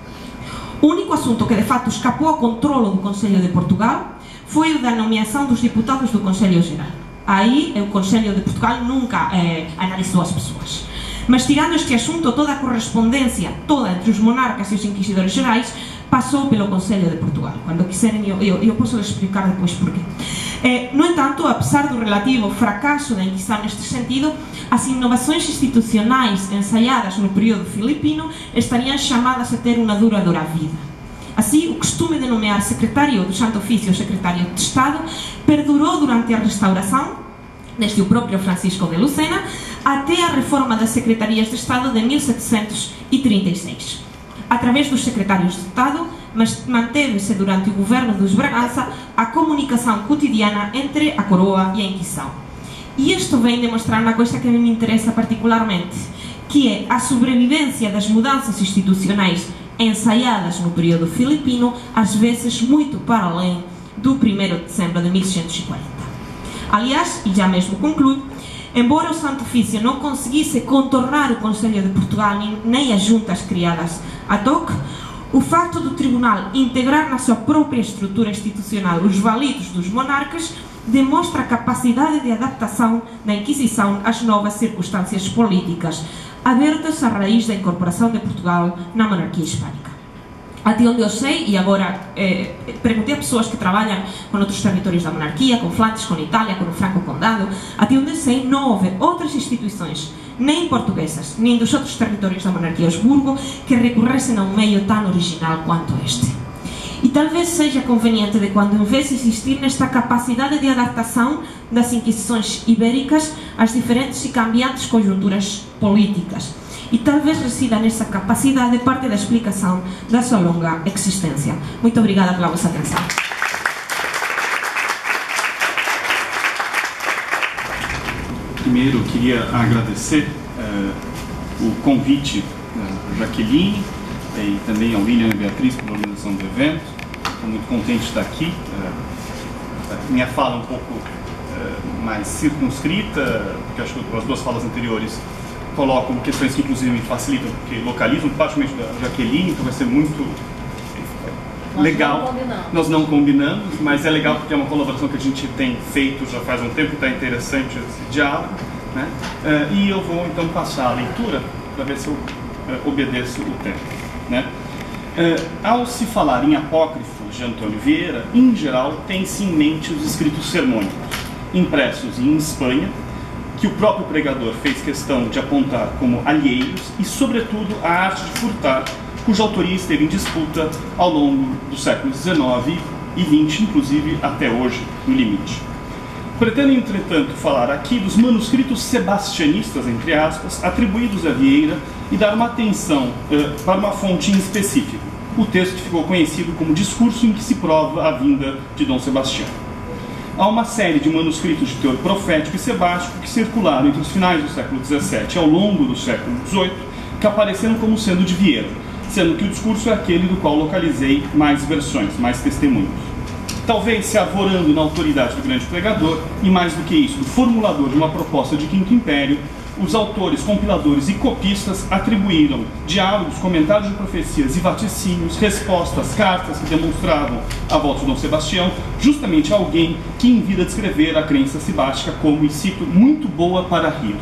O único assunto que de fato escapou ao controlo do Conselho de Portugal foi o da nomeação dos deputados do Conselho Geral. Aí o Conselho de Portugal nunca eh, analisou as pessoas. Mas tirando este assunto, toda a correspondência, toda entre os monarcas e os inquisidores gerais, passou pelo Conselho de Portugal. Quando quiserem, eu, eu, eu posso explicar depois porquê. Eh, no entanto, apesar do relativo fracasso da Inquisição neste sentido, as inovações institucionais ensaiadas no período filipino estariam chamadas a ter uma duradoura vida. Assim, o costume de nomear secretário do Santo Oficio ou secretário de Estado perdurou durante a restauração, desde o próprio Francisco de Lucena, até a reforma das secretarias de Estado de mil setecentos e trinta e seis. Através dos secretários de Estado, mas manteve-se durante o governo dos Bragança a comunicação cotidiana entre a coroa e a Inquisição. E isto vem demonstrar uma coisa que me interessa particularmente, que é a sobrevivência das mudanças institucionais ensaiadas no período filipino, às vezes muito para além do primeiro de dezembro de mil seiscentos e quarenta. Aliás, e já mesmo concluo, embora o Santo Ofício não conseguisse contornar o Conselho de Portugal nem as juntas criadas ad hoc, o facto do Tribunal integrar na sua própria estrutura institucional os validos dos monarcas demonstra a capacidade de adaptação da Inquisição às novas circunstâncias políticas, abertas à raiz da incorporação de Portugal na monarquia hispânica. Até onde eu sei, e agora eh, perguntei a pessoas que trabalham com outros territórios da monarquia, com Flandres, com Itália, com o Franco Condado, até onde eu sei não houve outras instituições, nem portuguesas, nem dos outros territórios da monarquia Habsburgo, que recorressem a um meio tão original quanto este. E talvez seja conveniente de quando em vez existir nesta capacidade de adaptação das inquisições ibéricas às diferentes e cambiantes conjunturas políticas. E talvez resida nessa capacidade parte da explicação da sua longa existência. Muito obrigada pela vossa atenção. Primeiro, eu queria agradecer uh, o convite da Jaqueline e também ao William e Beatriz pela organização do evento. Estou muito contente de estar aqui. Uh, minha fala é um pouco uh, mais circunscrita, porque acho que as duas falas anteriores colocam questões que inclusive me facilitam, porque localizam, particularmente da Jaqueline, então vai ser muito Nós legal. Não Nós não combinamos, mas é legal porque é uma colaboração que a gente tem feito já faz um tempo, está interessante esse diálogo, né? Uh, e eu vou então passar a leitura para ver se eu uh, obedeço o tempo, né? Uh, ao se falar em apócrifos de Antônio Vieira, em geral tem-se em mente os escritos sermônicos, impressos em Espanha, que o próprio pregador fez questão de apontar como alheios e, sobretudo, a arte de furtar, cuja autoria esteve em disputa ao longo dos séculos dezenove e vinte, inclusive até hoje, no limite. Pretendo, entretanto, falar aqui dos manuscritos sebastianistas, entre aspas, atribuídos a Vieira e dar uma atenção eh, para uma fonte em específico, o texto que ficou conhecido como discurso em que se prova a vinda de Dom Sebastião. Há uma série de manuscritos de teor profético e sebástico que circularam entre os finais do século dezessete e ao longo do século dezoito, que apareceram como sendo de Vieira, sendo que o discurso é aquele do qual localizei mais versões, mais testemunhos. Talvez se arvorando na autoridade do grande pregador, e mais do que isso, do formulador de uma proposta de Quinto Império, os autores, compiladores e copistas atribuíram diálogos, comentários de profecias e vaticínios, respostas, cartas que demonstravam a volta de Dom Sebastião, justamente a alguém que em vida descrever a crença sebástica como, e cito, muito boa para rir.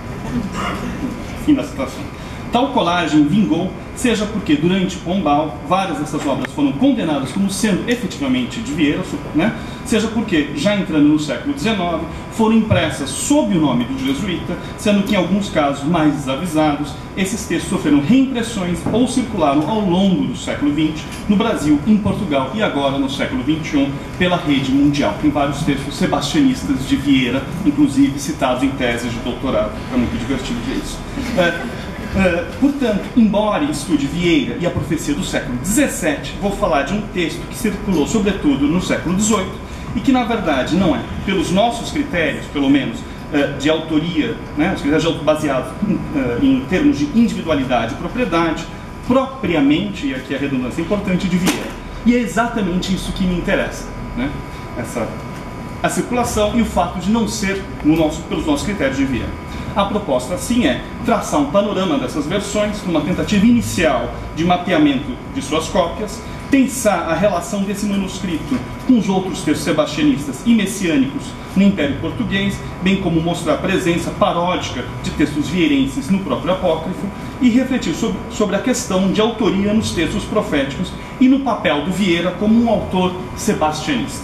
Fim da citação. Tal colagem vingou, seja porque durante Pombal várias dessas obras foram condenadas como sendo efetivamente de Vieira, né? Seja porque, já entrando no século dezenove, foram impressas sob o nome do jesuíta, sendo que em alguns casos mais desavisados, esses textos sofreram reimpressões ou circularam ao longo do século vinte, no Brasil, em Portugal e agora no século vinte e um, pela rede mundial. Tem vários textos sebastianistas de Vieira, inclusive citados em teses de doutorado. É muito divertido ver isso. É, Uh, portanto, embora estude Vieira e a profecia do século dezessete, vou falar de um texto que circulou sobretudo no século dezoito e que na verdade não é, pelos nossos critérios, pelo menos, uh, de autoria, né, os critérios baseados em, uh, em termos de individualidade e propriedade, propriamente, e aqui a redundância é importante, de Vieira. E é exatamente isso que me interessa, né? Essa, a circulação e o fato de não ser no nosso, pelos nossos critérios de Vieira. A proposta, assim, é traçar um panorama dessas versões, numa tentativa inicial de mapeamento de suas cópias, pensar a relação desse manuscrito com os outros textos sebastianistas e messiânicos no Império Português, bem como mostrar a presença paródica de textos vieirenses no próprio apócrifo e refletir sobre, sobre a questão de autoria nos textos proféticos e no papel do Vieira como um autor sebastianista.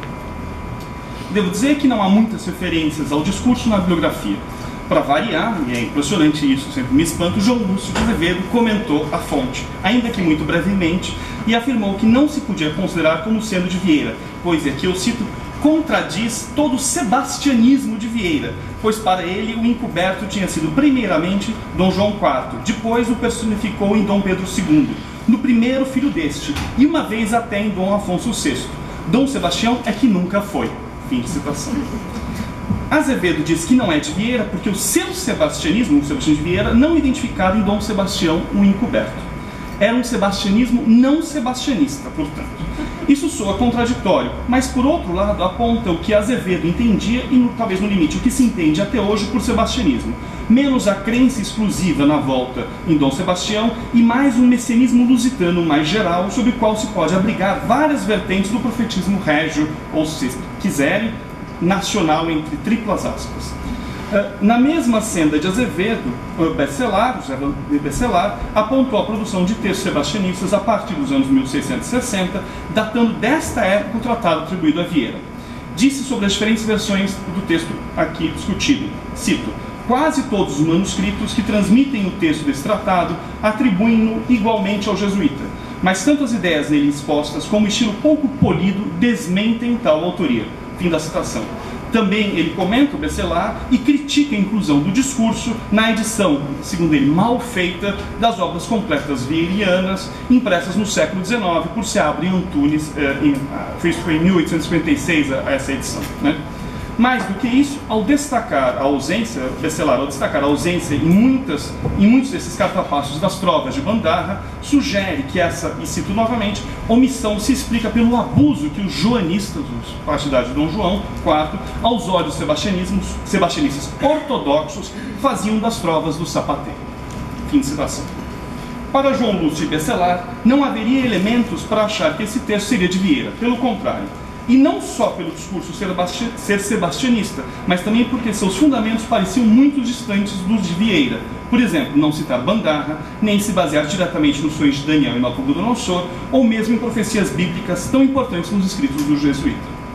Devo dizer que não há muitas referências ao discurso na bibliografia. Para variar, e é impressionante isso, sempre me espanto, João Lúcio de Azevedo comentou a fonte, ainda que muito brevemente, e afirmou que não se podia considerar como sendo de Vieira, pois, aqui eu cito, contradiz todo o sebastianismo de Vieira, pois para ele o encoberto tinha sido primeiramente Dom João quarto, depois o personificou em Dom Pedro segundo, no primeiro filho deste, e uma vez até em Dom Afonso sexto. Dom Sebastião é que nunca foi. Fim de citação. Azevedo diz que não é de Vieira porque o seu sebastianismo, o Sebastião de Vieira, não identificado em Dom Sebastião o encoberto. Era um sebastianismo não sebastianista, portanto. Isso soa contraditório, mas por outro lado aponta o que Azevedo entendia e, no, talvez no limite, o que se entende até hoje por sebastianismo. Menos a crença exclusiva na volta em Dom Sebastião e mais um messianismo lusitano mais geral, sobre o qual se pode abrigar várias vertentes do profetismo régio, ou se quiserem, nacional entre triplas aspas. Na mesma senda de Azevedo, Becelar, José Becelar, apontou a produção de textos sebastianistas a partir dos anos mil seiscentos e sessenta, datando desta época o tratado atribuído a Vieira. Disse sobre as diferentes versões do texto aqui discutido, cito, quase todos os manuscritos que transmitem o texto desse tratado atribuem-no igualmente ao jesuíta, mas tanto as ideias nele expostas como o estilo pouco polido desmentem tal autoria. Fim da citação. Também ele comenta o Becelar e critica a inclusão do discurso na edição, segundo ele, mal feita das obras completas vieirianas, impressas no século dezenove por Seabra e Antunes, eh, em, foi, foi em mil oitocentos e cinquenta e seis a, a essa edição, né? Mais do que isso, ao destacar a ausência, Becelar, ao destacar a ausência em, muitas, em muitos desses cartapassos das trovas de Bandarra, sugere que essa, e cito novamente, omissão se explica pelo abuso que os joanistas, os partidários de Dom João quarto, aos olhos sebastianistas ortodoxos, faziam das trovas do sapateiro. Fim de citação. Para João Lúcio e Becelar, não haveria elementos para achar que esse texto seria de Vieira, pelo contrário. E não só pelo discurso ser sebastianista, mas também porque seus fundamentos pareciam muito distantes dos de Vieira. Por exemplo, não citar Bandarra, nem se basear diretamente nos sonhos de Daniel e Nabucodonosor, ou mesmo em profecias bíblicas tão importantes nos escritos do jesuíta.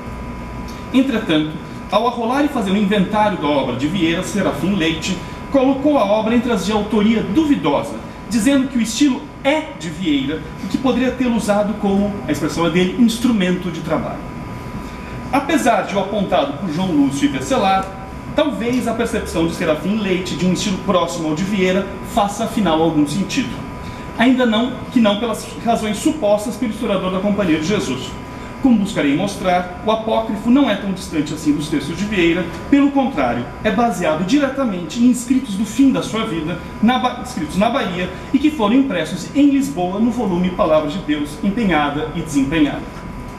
Entretanto, ao arrolar e fazer um inventário da obra de Vieira, Serafim Leite colocou a obra entre as de autoria duvidosa, dizendo que o estilo é de Vieira e que poderia tê-lo usado como, a expressão é dele, instrumento de trabalho. Apesar de o apontado por João Lúcio e Becelar, talvez a percepção de Serafim Leite de um estilo próximo ao de Vieira faça afinal algum sentido. Ainda não que não pelas razões supostas pelo historiador da Companhia de Jesus. Como buscarei mostrar, o apócrifo não é tão distante assim dos textos de Vieira, pelo contrário, é baseado diretamente em escritos do fim da sua vida, na ba... escritos na Bahia, e que foram impressos em Lisboa no volume Palavra de Deus, Empenhada e Desempenhada.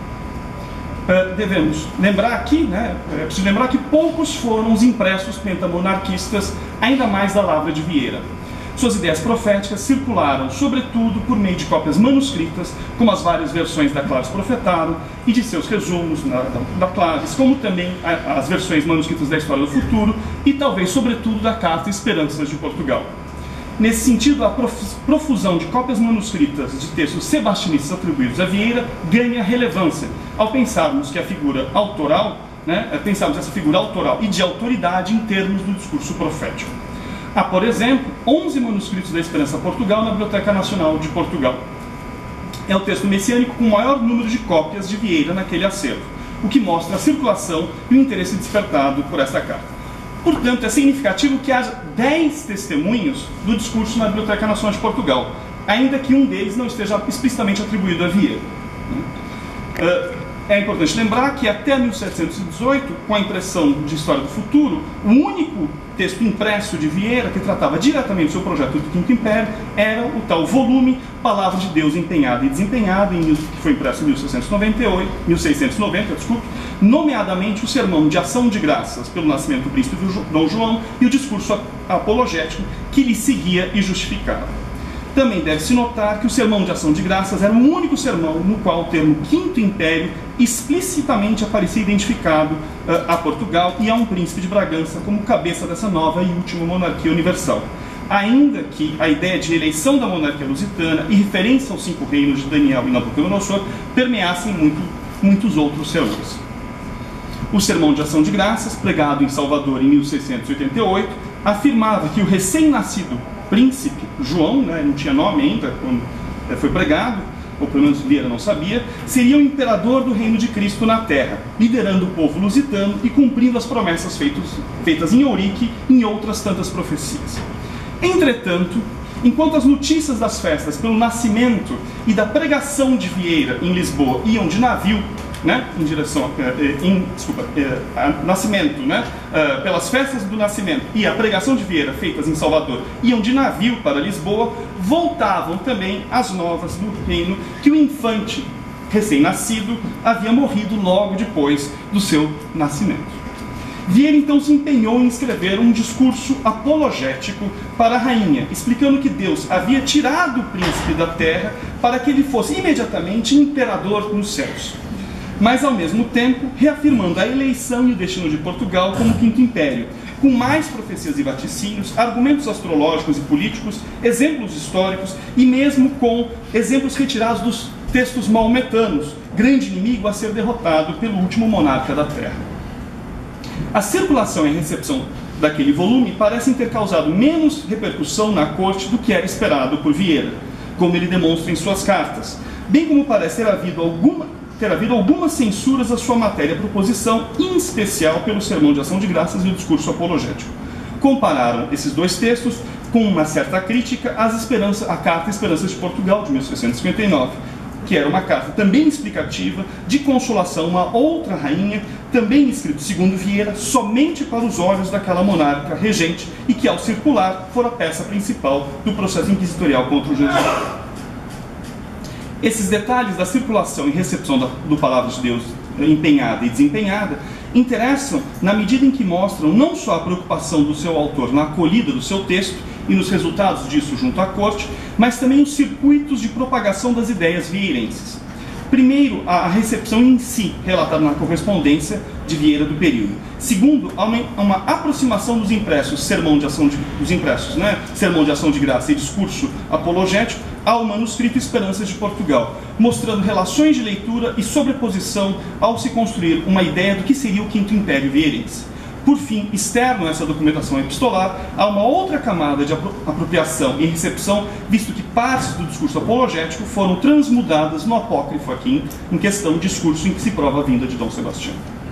Uh, devemos lembrar aqui, né, é preciso lembrar que poucos foram os impressos pentamonarquistas, ainda mais da Lavra de Vieira. Suas ideias proféticas circularam, sobretudo, por meio de cópias manuscritas, como as várias versões da Claves Profetarum e de seus resumos na, da, da Claves, como também a, as versões manuscritas da História do Futuro e, talvez, sobretudo, da Carta Esperanças de Portugal. Nesse sentido, a profusão de cópias manuscritas de textos sebastianistas atribuídos a Vieira ganha relevância, ao pensarmos que a figura autoral, né, pensarmos essa figura autoral e de autoridade em termos do discurso profético. Há, por exemplo, onze manuscritos da Esperança Portugal na Biblioteca Nacional de Portugal. É o texto messiânico com o maior número de cópias de Vieira naquele acervo, o que mostra a circulação e o interesse despertado por esta carta. Portanto, é significativo que haja dez testemunhos do discurso na Biblioteca Nacional de Portugal, ainda que um deles não esteja explicitamente atribuído a Vieira. É importante lembrar que até mil setecentos e dezoito, com a impressão de História do Futuro, o único texto impresso de Vieira que tratava diretamente do seu projeto do Quinto Império era o tal volume Palavra de Deus Empenhada e Desempenhada, que foi impresso em mil seiscentos e noventa e oito, mil seiscentos e noventa, desculpe, nomeadamente o Sermão de Ação de Graças pelo Nascimento do Príncipe Dom João e o discurso apologético que lhe seguia e justificava. Também deve-se notar que o Sermão de Ação de Graças era o único sermão no qual o termo Quinto Império explicitamente aparecia identificado uh, a Portugal e a um príncipe de Bragança como cabeça dessa nova e última monarquia universal. Ainda que a ideia de eleição da monarquia lusitana e referência aos cinco reinos de Daniel e Nabucodonosor permeassem muito, muitos outros sermões. O Sermão de Ação de Graças, pregado em Salvador em mil seiscentos e oitenta e oito, afirmava que o recém-nascido príncipe João, né, não tinha nome ainda quando foi pregado, ou pelo menos Vieira não sabia, seria o imperador do reino de Cristo na terra, liderando o povo lusitano e cumprindo as promessas feitos, feitas em Eurique e em outras tantas profecias. Entretanto, enquanto as notícias das festas pelo nascimento e da pregação de Vieira em Lisboa iam de navio, né, em direção, em, desculpa, a nascimento, né, pelas festas do nascimento e a pregação de Vieira feitas em Salvador iam de navio para Lisboa, voltavam também as novas do reino que o infante recém-nascido, havia morrido logo depois do seu nascimento. Vieira então se empenhou em escrever um discurso apologético para a rainha, explicando que Deus havia tirado o príncipe da terra para que ele fosse imediatamente imperador nos céus, mas ao mesmo tempo reafirmando a eleição e o destino de Portugal como Quinto Império, com mais profecias e vaticínios, argumentos astrológicos e políticos, exemplos históricos e mesmo com exemplos retirados dos textos maometanos, grande inimigo a ser derrotado pelo último monarca da terra. A circulação e a recepção daquele volume parecem ter causado menos repercussão na corte do que era esperado por Vieira, como ele demonstra em suas cartas, bem como parece ter havido, alguma, ter havido algumas censuras à sua matéria-proposição, em especial pelo Sermão de Ação de Graças e o discurso apologético. Compararam esses dois textos com uma certa crítica às esperança, à Carta Esperança de Portugal, de mil seiscentos e cinquenta e nove, que era uma carta também explicativa de consolação a uma outra rainha, também escrito, segundo Vieira, somente para os olhos daquela monarca regente e que, ao circular, fora a peça principal do processo inquisitorial contra o Jesus. Esses detalhes da circulação e recepção da, do Palavra de Deus empenhada e desempenhada interessam na medida em que mostram não só a preocupação do seu autor na acolhida do seu texto e nos resultados disso junto à corte, mas também os circuitos de propagação das ideias vieirenses. Primeiro, a recepção em si, relatada na correspondência de Vieira do período. Segundo, uma, uma aproximação dos impressos, sermão de ação de, dos impressos, né? Sermão de Ação de Graça e discurso apologético, ao manuscrito Esperanças de Portugal, mostrando relações de leitura e sobreposição ao se construir uma ideia do que seria o Quinto Império Vieirense. Por fim, externo a essa documentação epistolar, há uma outra camada de apropriação e recepção, visto que partes do discurso apologético foram transmudadas no apócrifo aqui, em questão discurso em que se prova a vinda de Dom Sebastião.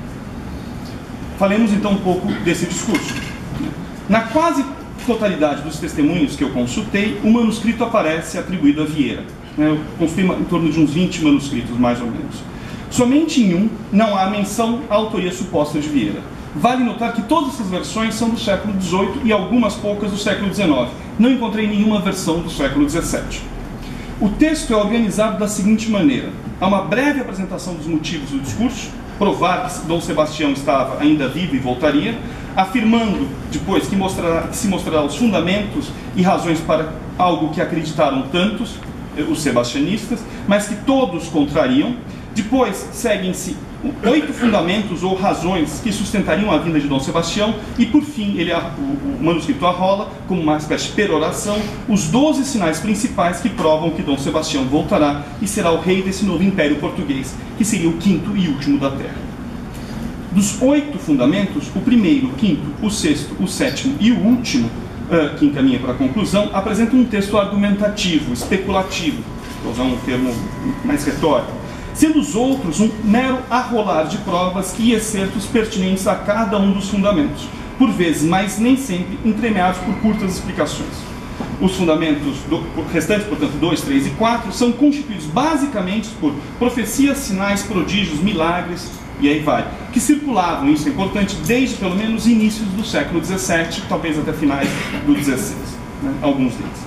Falemos então um pouco desse discurso. Na quase totalidade dos testemunhos que eu consultei, o manuscrito aparece atribuído a Vieira. Eu confirmo em torno de uns vinte manuscritos, mais ou menos. Somente em um não há menção à autoria suposta de Vieira. Vale notar que todas essas versões são do século dezoito e algumas poucas do século dezenove. Não encontrei nenhuma versão do século dezessete. O texto é organizado da seguinte maneira. Há uma breve apresentação dos motivos do discurso, provar que Dom Sebastião estava ainda vivo e voltaria, afirmando depois que, mostrará, que se mostrará os fundamentos e razões para algo que acreditaram tantos, os sebastianistas, mas que todos contrariam. Depois seguem-se oito fundamentos ou razões que sustentariam a vinda de Dom Sebastião e, por fim, ele, o, o manuscrito arrola, como uma espécie de peroração, os doze sinais principais que provam que Dom Sebastião voltará e será o rei desse novo império português, que seria o quinto e último da Terra. Dos oito fundamentos, o primeiro, o quinto, o sexto, o sétimo e o último, uh, que encaminha para a conclusão, apresentam um texto argumentativo, especulativo, vou usar um termo mais retórico, sendo os outros um mero arrolar de provas e excertos pertinentes a cada um dos fundamentos, por vezes, mas nem sempre, entremeados por curtas explicações. Os fundamentos do, restantes, portanto, dois, três e quatro, são constituídos basicamente por profecias, sinais, prodígios, milagres, e aí vai, que circulavam, isso é importante, desde pelo menos inícios do século dezessete, talvez até finais do dezesseis, né? Alguns deles.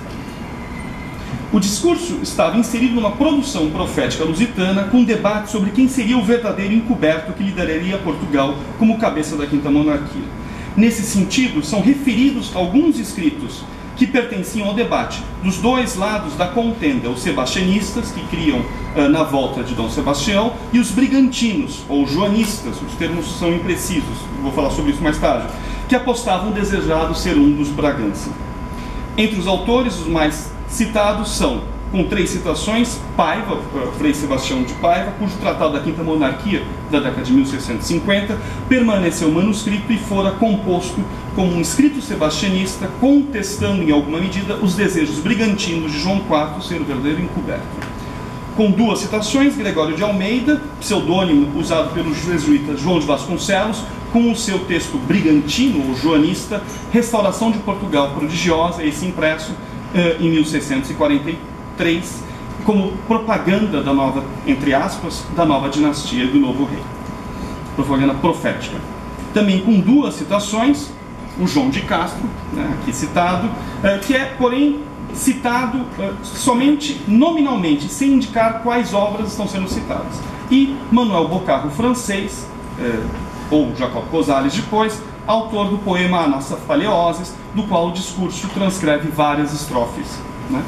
O discurso estava inserido numa produção profética lusitana com debate sobre quem seria o verdadeiro encoberto que lideraria Portugal como cabeça da Quinta Monarquia. Nesse sentido, são referidos alguns escritos que pertenciam ao debate dos dois lados da contenda, os sebastianistas, que criam uh, na volta de Dom Sebastião, e os brigantinos, ou joanistas, os termos são imprecisos, vou falar sobre isso mais tarde, que apostavam desejado ser um dos Bragança. Entre os autores, os mais citados são, com três citações, Paiva, uh, Frei Sebastião de Paiva, cujo Tratado da Quinta Monarquia, da década de mil seiscentos e cinquenta, permaneceu manuscrito e fora composto como um escrito sebastianista, contestando em alguma medida os desejos brigantinos de João quarto ser o verdadeiro encoberto. Com duas citações, Gregório de Almeida, pseudônimo usado pelo jesuíta João de Vasconcelos, com o seu texto brigantino ou joanista, Restauração de Portugal Prodigiosa, esse impresso uh, em mil seiscentos e quarenta e três, como propaganda da nova, entre aspas, da nova dinastia do novo rei. Propaganda profética. Também com duas citações, o João de Castro, né, aqui citado, uh, que é, porém, citado uh, somente nominalmente, sem indicar quais obras estão sendo citadas. E Manuel Bocarro, francês, uh, ou Jacob Cosales depois, autor do poema A Nossa Paleoses, do qual o discurso transcreve várias estrofes, né?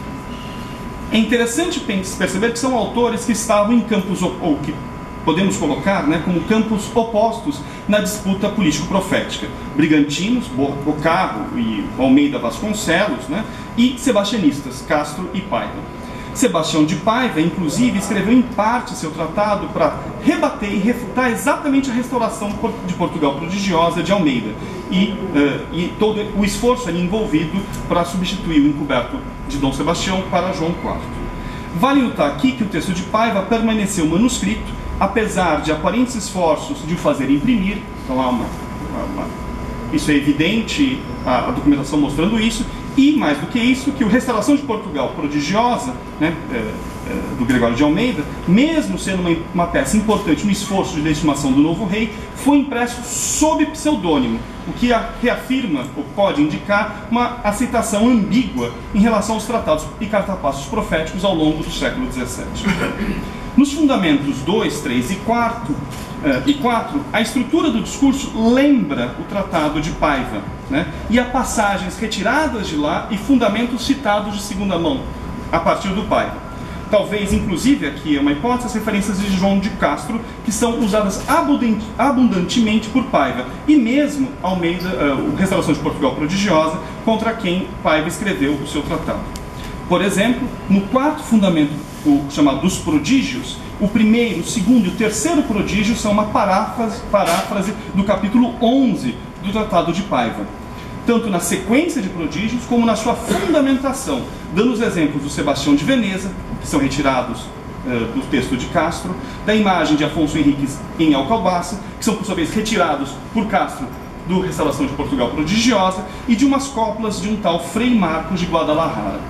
É interessante perceber que são autores que estavam em campos, ou que podemos colocar, né, como campos opostos na disputa político-profética. Brigantinos, Bocarro e Almeida Vasconcelos, né, e sebastianistas, Castro e Paiva. Sebastião de Paiva, inclusive, escreveu em parte seu tratado para rebater e refutar exatamente a restauração de Portugal prodigiosa de Almeida e, uh, e todo o esforço ali envolvido para substituir o encoberto de Dom Sebastião para João quarto. Vale notar aqui que o texto de Paiva permaneceu manuscrito, apesar de aparentes esforços de o fazer imprimir. Então há uma, uma, isso é evidente, a, a documentação mostrando isso. E, mais do que isso, que o Restauração de Portugal prodigiosa, né, é, é, do Gregório de Almeida, mesmo sendo uma, uma peça importante no esforço de legitimação do novo rei, foi impresso sob pseudônimo, o que a, reafirma, ou pode indicar, uma aceitação ambígua em relação aos tratados e cartapaços proféticos ao longo do século dezessete. Nos fundamentos dois, três e quatro, Uh, e quatro, a estrutura do discurso lembra o Tratado de Paiva, né? E há passagens retiradas de lá e fundamentos citados de segunda mão, a partir do Paiva. Talvez, inclusive, aqui é uma hipótese, as referências de João de Castro, que são usadas abundantemente por Paiva, e mesmo Almeida, uh, Restauração de Portugal prodigiosa, contra quem Paiva escreveu o seu tratado. Por exemplo, no quarto fundamento, o chamado dos prodígios, o primeiro, o segundo e o terceiro prodígio são uma paráfrase, paráfrase do capítulo onze do Tratado de Paiva, tanto na sequência de prodígios como na sua fundamentação, dando os exemplos do Sebastião de Veneza, que são retirados uh, do texto de Castro, da imagem de Afonso Henriques em Alcobaça, que são por sua vez retirados por Castro do Restauração de Portugal prodigiosa, e de umas coplas de um tal Frei Marcos de Guadalajara.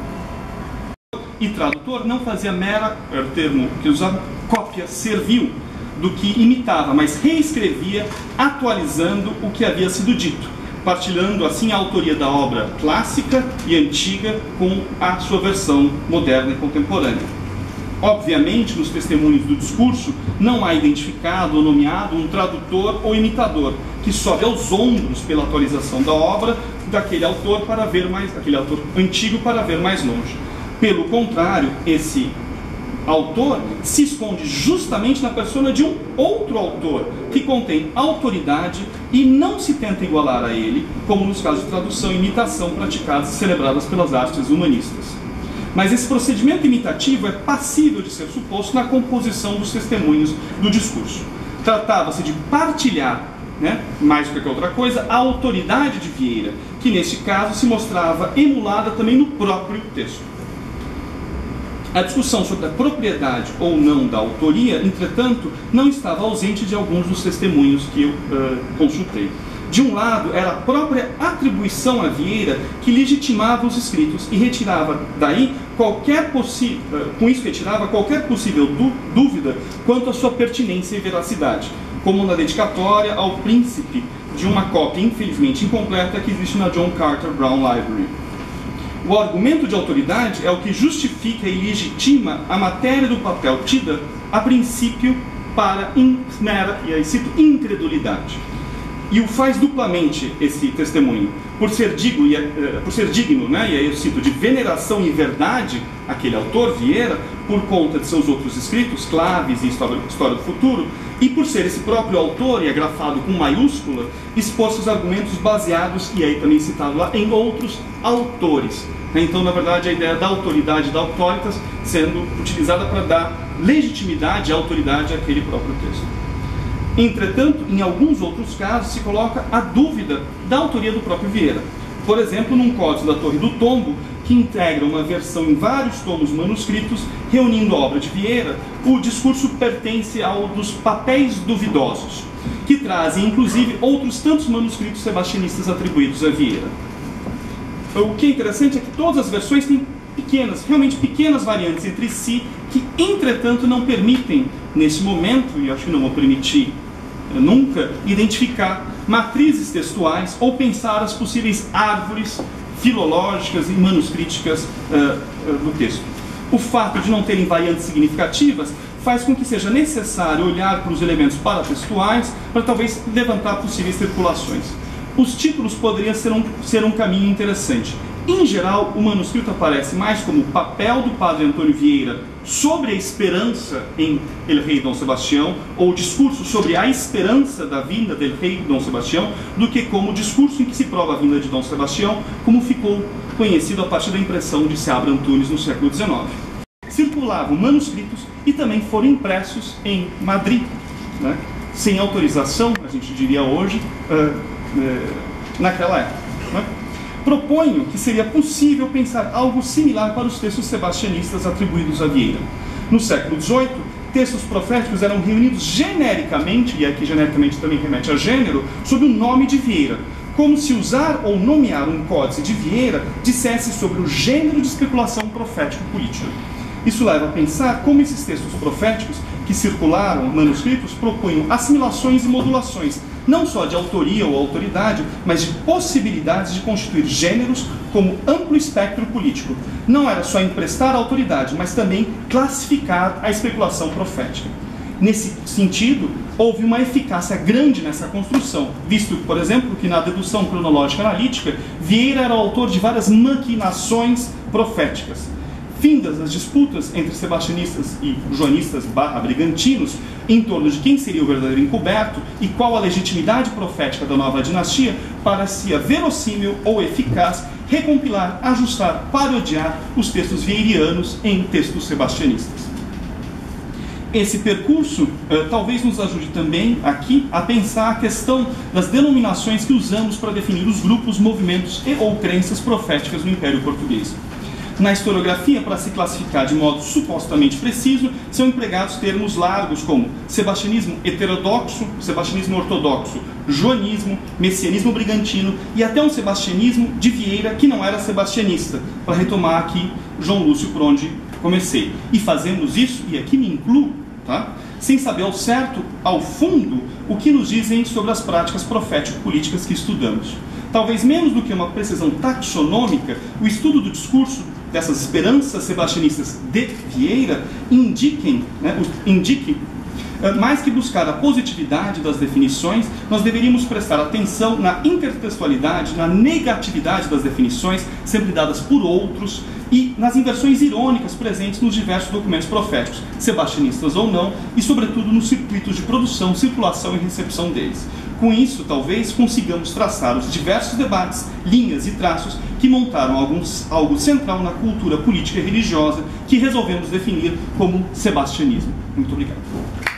E tradutor não fazia mera, era o termo que usava, cópia servil do que imitava, mas reescrevia, atualizando o que havia sido dito, partilhando assim a autoria da obra clássica e antiga com a sua versão moderna e contemporânea. Obviamente, nos testemunhos do discurso, não há identificado ou nomeado um tradutor ou imitador, que sobe aos ombros pela atualização da obra daquele autor para ver mais, aquele autor antigo para ver mais longe. Pelo contrário, esse autor se esconde justamente na persona de um outro autor, que contém autoridade e não se tenta igualar a ele, como nos casos de tradução e imitação praticadas e celebradas pelas artes humanistas. Mas esse procedimento imitativo é passível de ser suposto na composição dos testemunhos do discurso. Tratava-se de partilhar, né, mais do que qualquer outra coisa, a autoridade de Vieira, que neste caso se mostrava emulada também no próprio texto. A discussão sobre a propriedade ou não da autoria, entretanto, não estava ausente de alguns dos testemunhos que eu uh, consultei. De um lado, era a própria atribuição a Vieira que legitimava os escritos e retirava daí qualquer possível, uh, com isso retirava qualquer possível dúvida quanto à sua pertinência e veracidade, como na dedicatória ao príncipe de uma cópia infelizmente incompleta que existe na John Carter Brown Library. O argumento de autoridade é o que justifica e legitima a matéria do papel tida, a princípio, para mera, e aí cito, incredulidade. E o faz duplamente esse testemunho, por ser digno, por ser digno, né, e aí eu cito, de veneração e verdade, aquele autor, Vieira, por conta de seus outros escritos, Claves e História, História do Futuro, e por ser esse próprio autor, e agrafado com maiúscula, expôs seus argumentos baseados, e aí também citado lá, em outros autores. Então, na verdade, a ideia da autoridade, da autoritas, sendo utilizada para dar legitimidade e autoridade àquele próprio texto. Entretanto, em alguns outros casos, se coloca a dúvida da autoria do próprio Vieira. Por exemplo, num código da Torre do Tombo, que integra uma versão em vários tomos manuscritos, reunindo a obra de Vieira, o discurso pertence ao dos papéis duvidosos, que trazem, inclusive, outros tantos manuscritos sebastianistas atribuídos a Vieira. O que é interessante é que todas as versões têm pequenas, realmente pequenas variantes entre si, que, entretanto, não permitem, nesse momento, e acho que não vou permitir nunca, identificar matrizes textuais ou pensar as possíveis árvores filológicas e manuscríticas uh, uh, do texto. O fato de não terem variantes significativas faz com que seja necessário olhar para os elementos paratextuais para talvez levantar possíveis circulações. Os títulos poderiam ser um, ser um caminho interessante. Em geral, o manuscrito aparece mais como o papel do padre Antônio Vieira sobre a esperança em El Rei Dom Sebastião, ou o discurso sobre a esperança da vinda del Rei Dom Sebastião, do que como o discurso em que se prova a vinda de Dom Sebastião, como ficou conhecido a partir da impressão de Seabra Antunes no século dezenove. Circulavam manuscritos e também foram impressos em Madrid, né, sem autorização, a gente diria hoje, uh, uh, naquela época. Né? Proponho que seria possível pensar algo similar para os textos sebastianistas atribuídos a Vieira. No século dezoito, textos proféticos eram reunidos genericamente, e aqui genericamente também remete a gênero, sob o nome de Vieira, como se usar ou nomear um códice de Vieira dissesse sobre o gênero de especulação profético-política. Isso leva a pensar como esses textos proféticos que circularam manuscritos propunham assimilações e modulações, não só de autoria ou autoridade, mas de possibilidades de constituir gêneros como amplo espectro político. Não era só emprestar autoridade, mas também classificar a especulação profética. Nesse sentido, houve uma eficácia grande nessa construção, visto, por exemplo, que na dedução cronológica analítica, Vieira era o autor de várias maquinações proféticas. Findas as disputas entre sebastianistas e joanistas barra brigantinos em torno de quem seria o verdadeiro encoberto e qual a legitimidade profética da nova dinastia, parecia verossímil ou eficaz recompilar, ajustar, parodiar os textos vieirianos em textos sebastianistas. Esse percurso eh, talvez nos ajude também aqui a pensar a questão das denominações que usamos para definir os grupos, movimentos e ou crenças proféticas no Império Português. Na historiografia, para se classificar de modo supostamente preciso, são empregados termos largos como sebastianismo heterodoxo, sebastianismo ortodoxo, joanismo, messianismo brigantino e até um sebastianismo de Vieira que não era sebastianista, para retomar aqui João Lúcio por onde comecei. E fazemos isso, e aqui me incluo, tá? Sem saber ao certo, ao fundo, o que nos dizem sobre as práticas profético-políticas que estudamos. Talvez menos do que uma precisão taxonômica, o estudo do discurso dessas esperanças sebastianistas de Vieira indiquem, né, indique, mais que buscar a positividade das definições, nós deveríamos prestar atenção na intertextualidade, na negatividade das definições, sempre dadas por outros, e nas inversões irônicas presentes nos diversos documentos proféticos, sebastianistas ou não, e sobretudo nos circuitos de produção, circulação e recepção deles. Com isso, talvez, consigamos traçar os diversos debates, linhas e traços que montaram alguns, algo central na cultura política e religiosa que resolvemos definir como sebastianismo. Muito obrigado.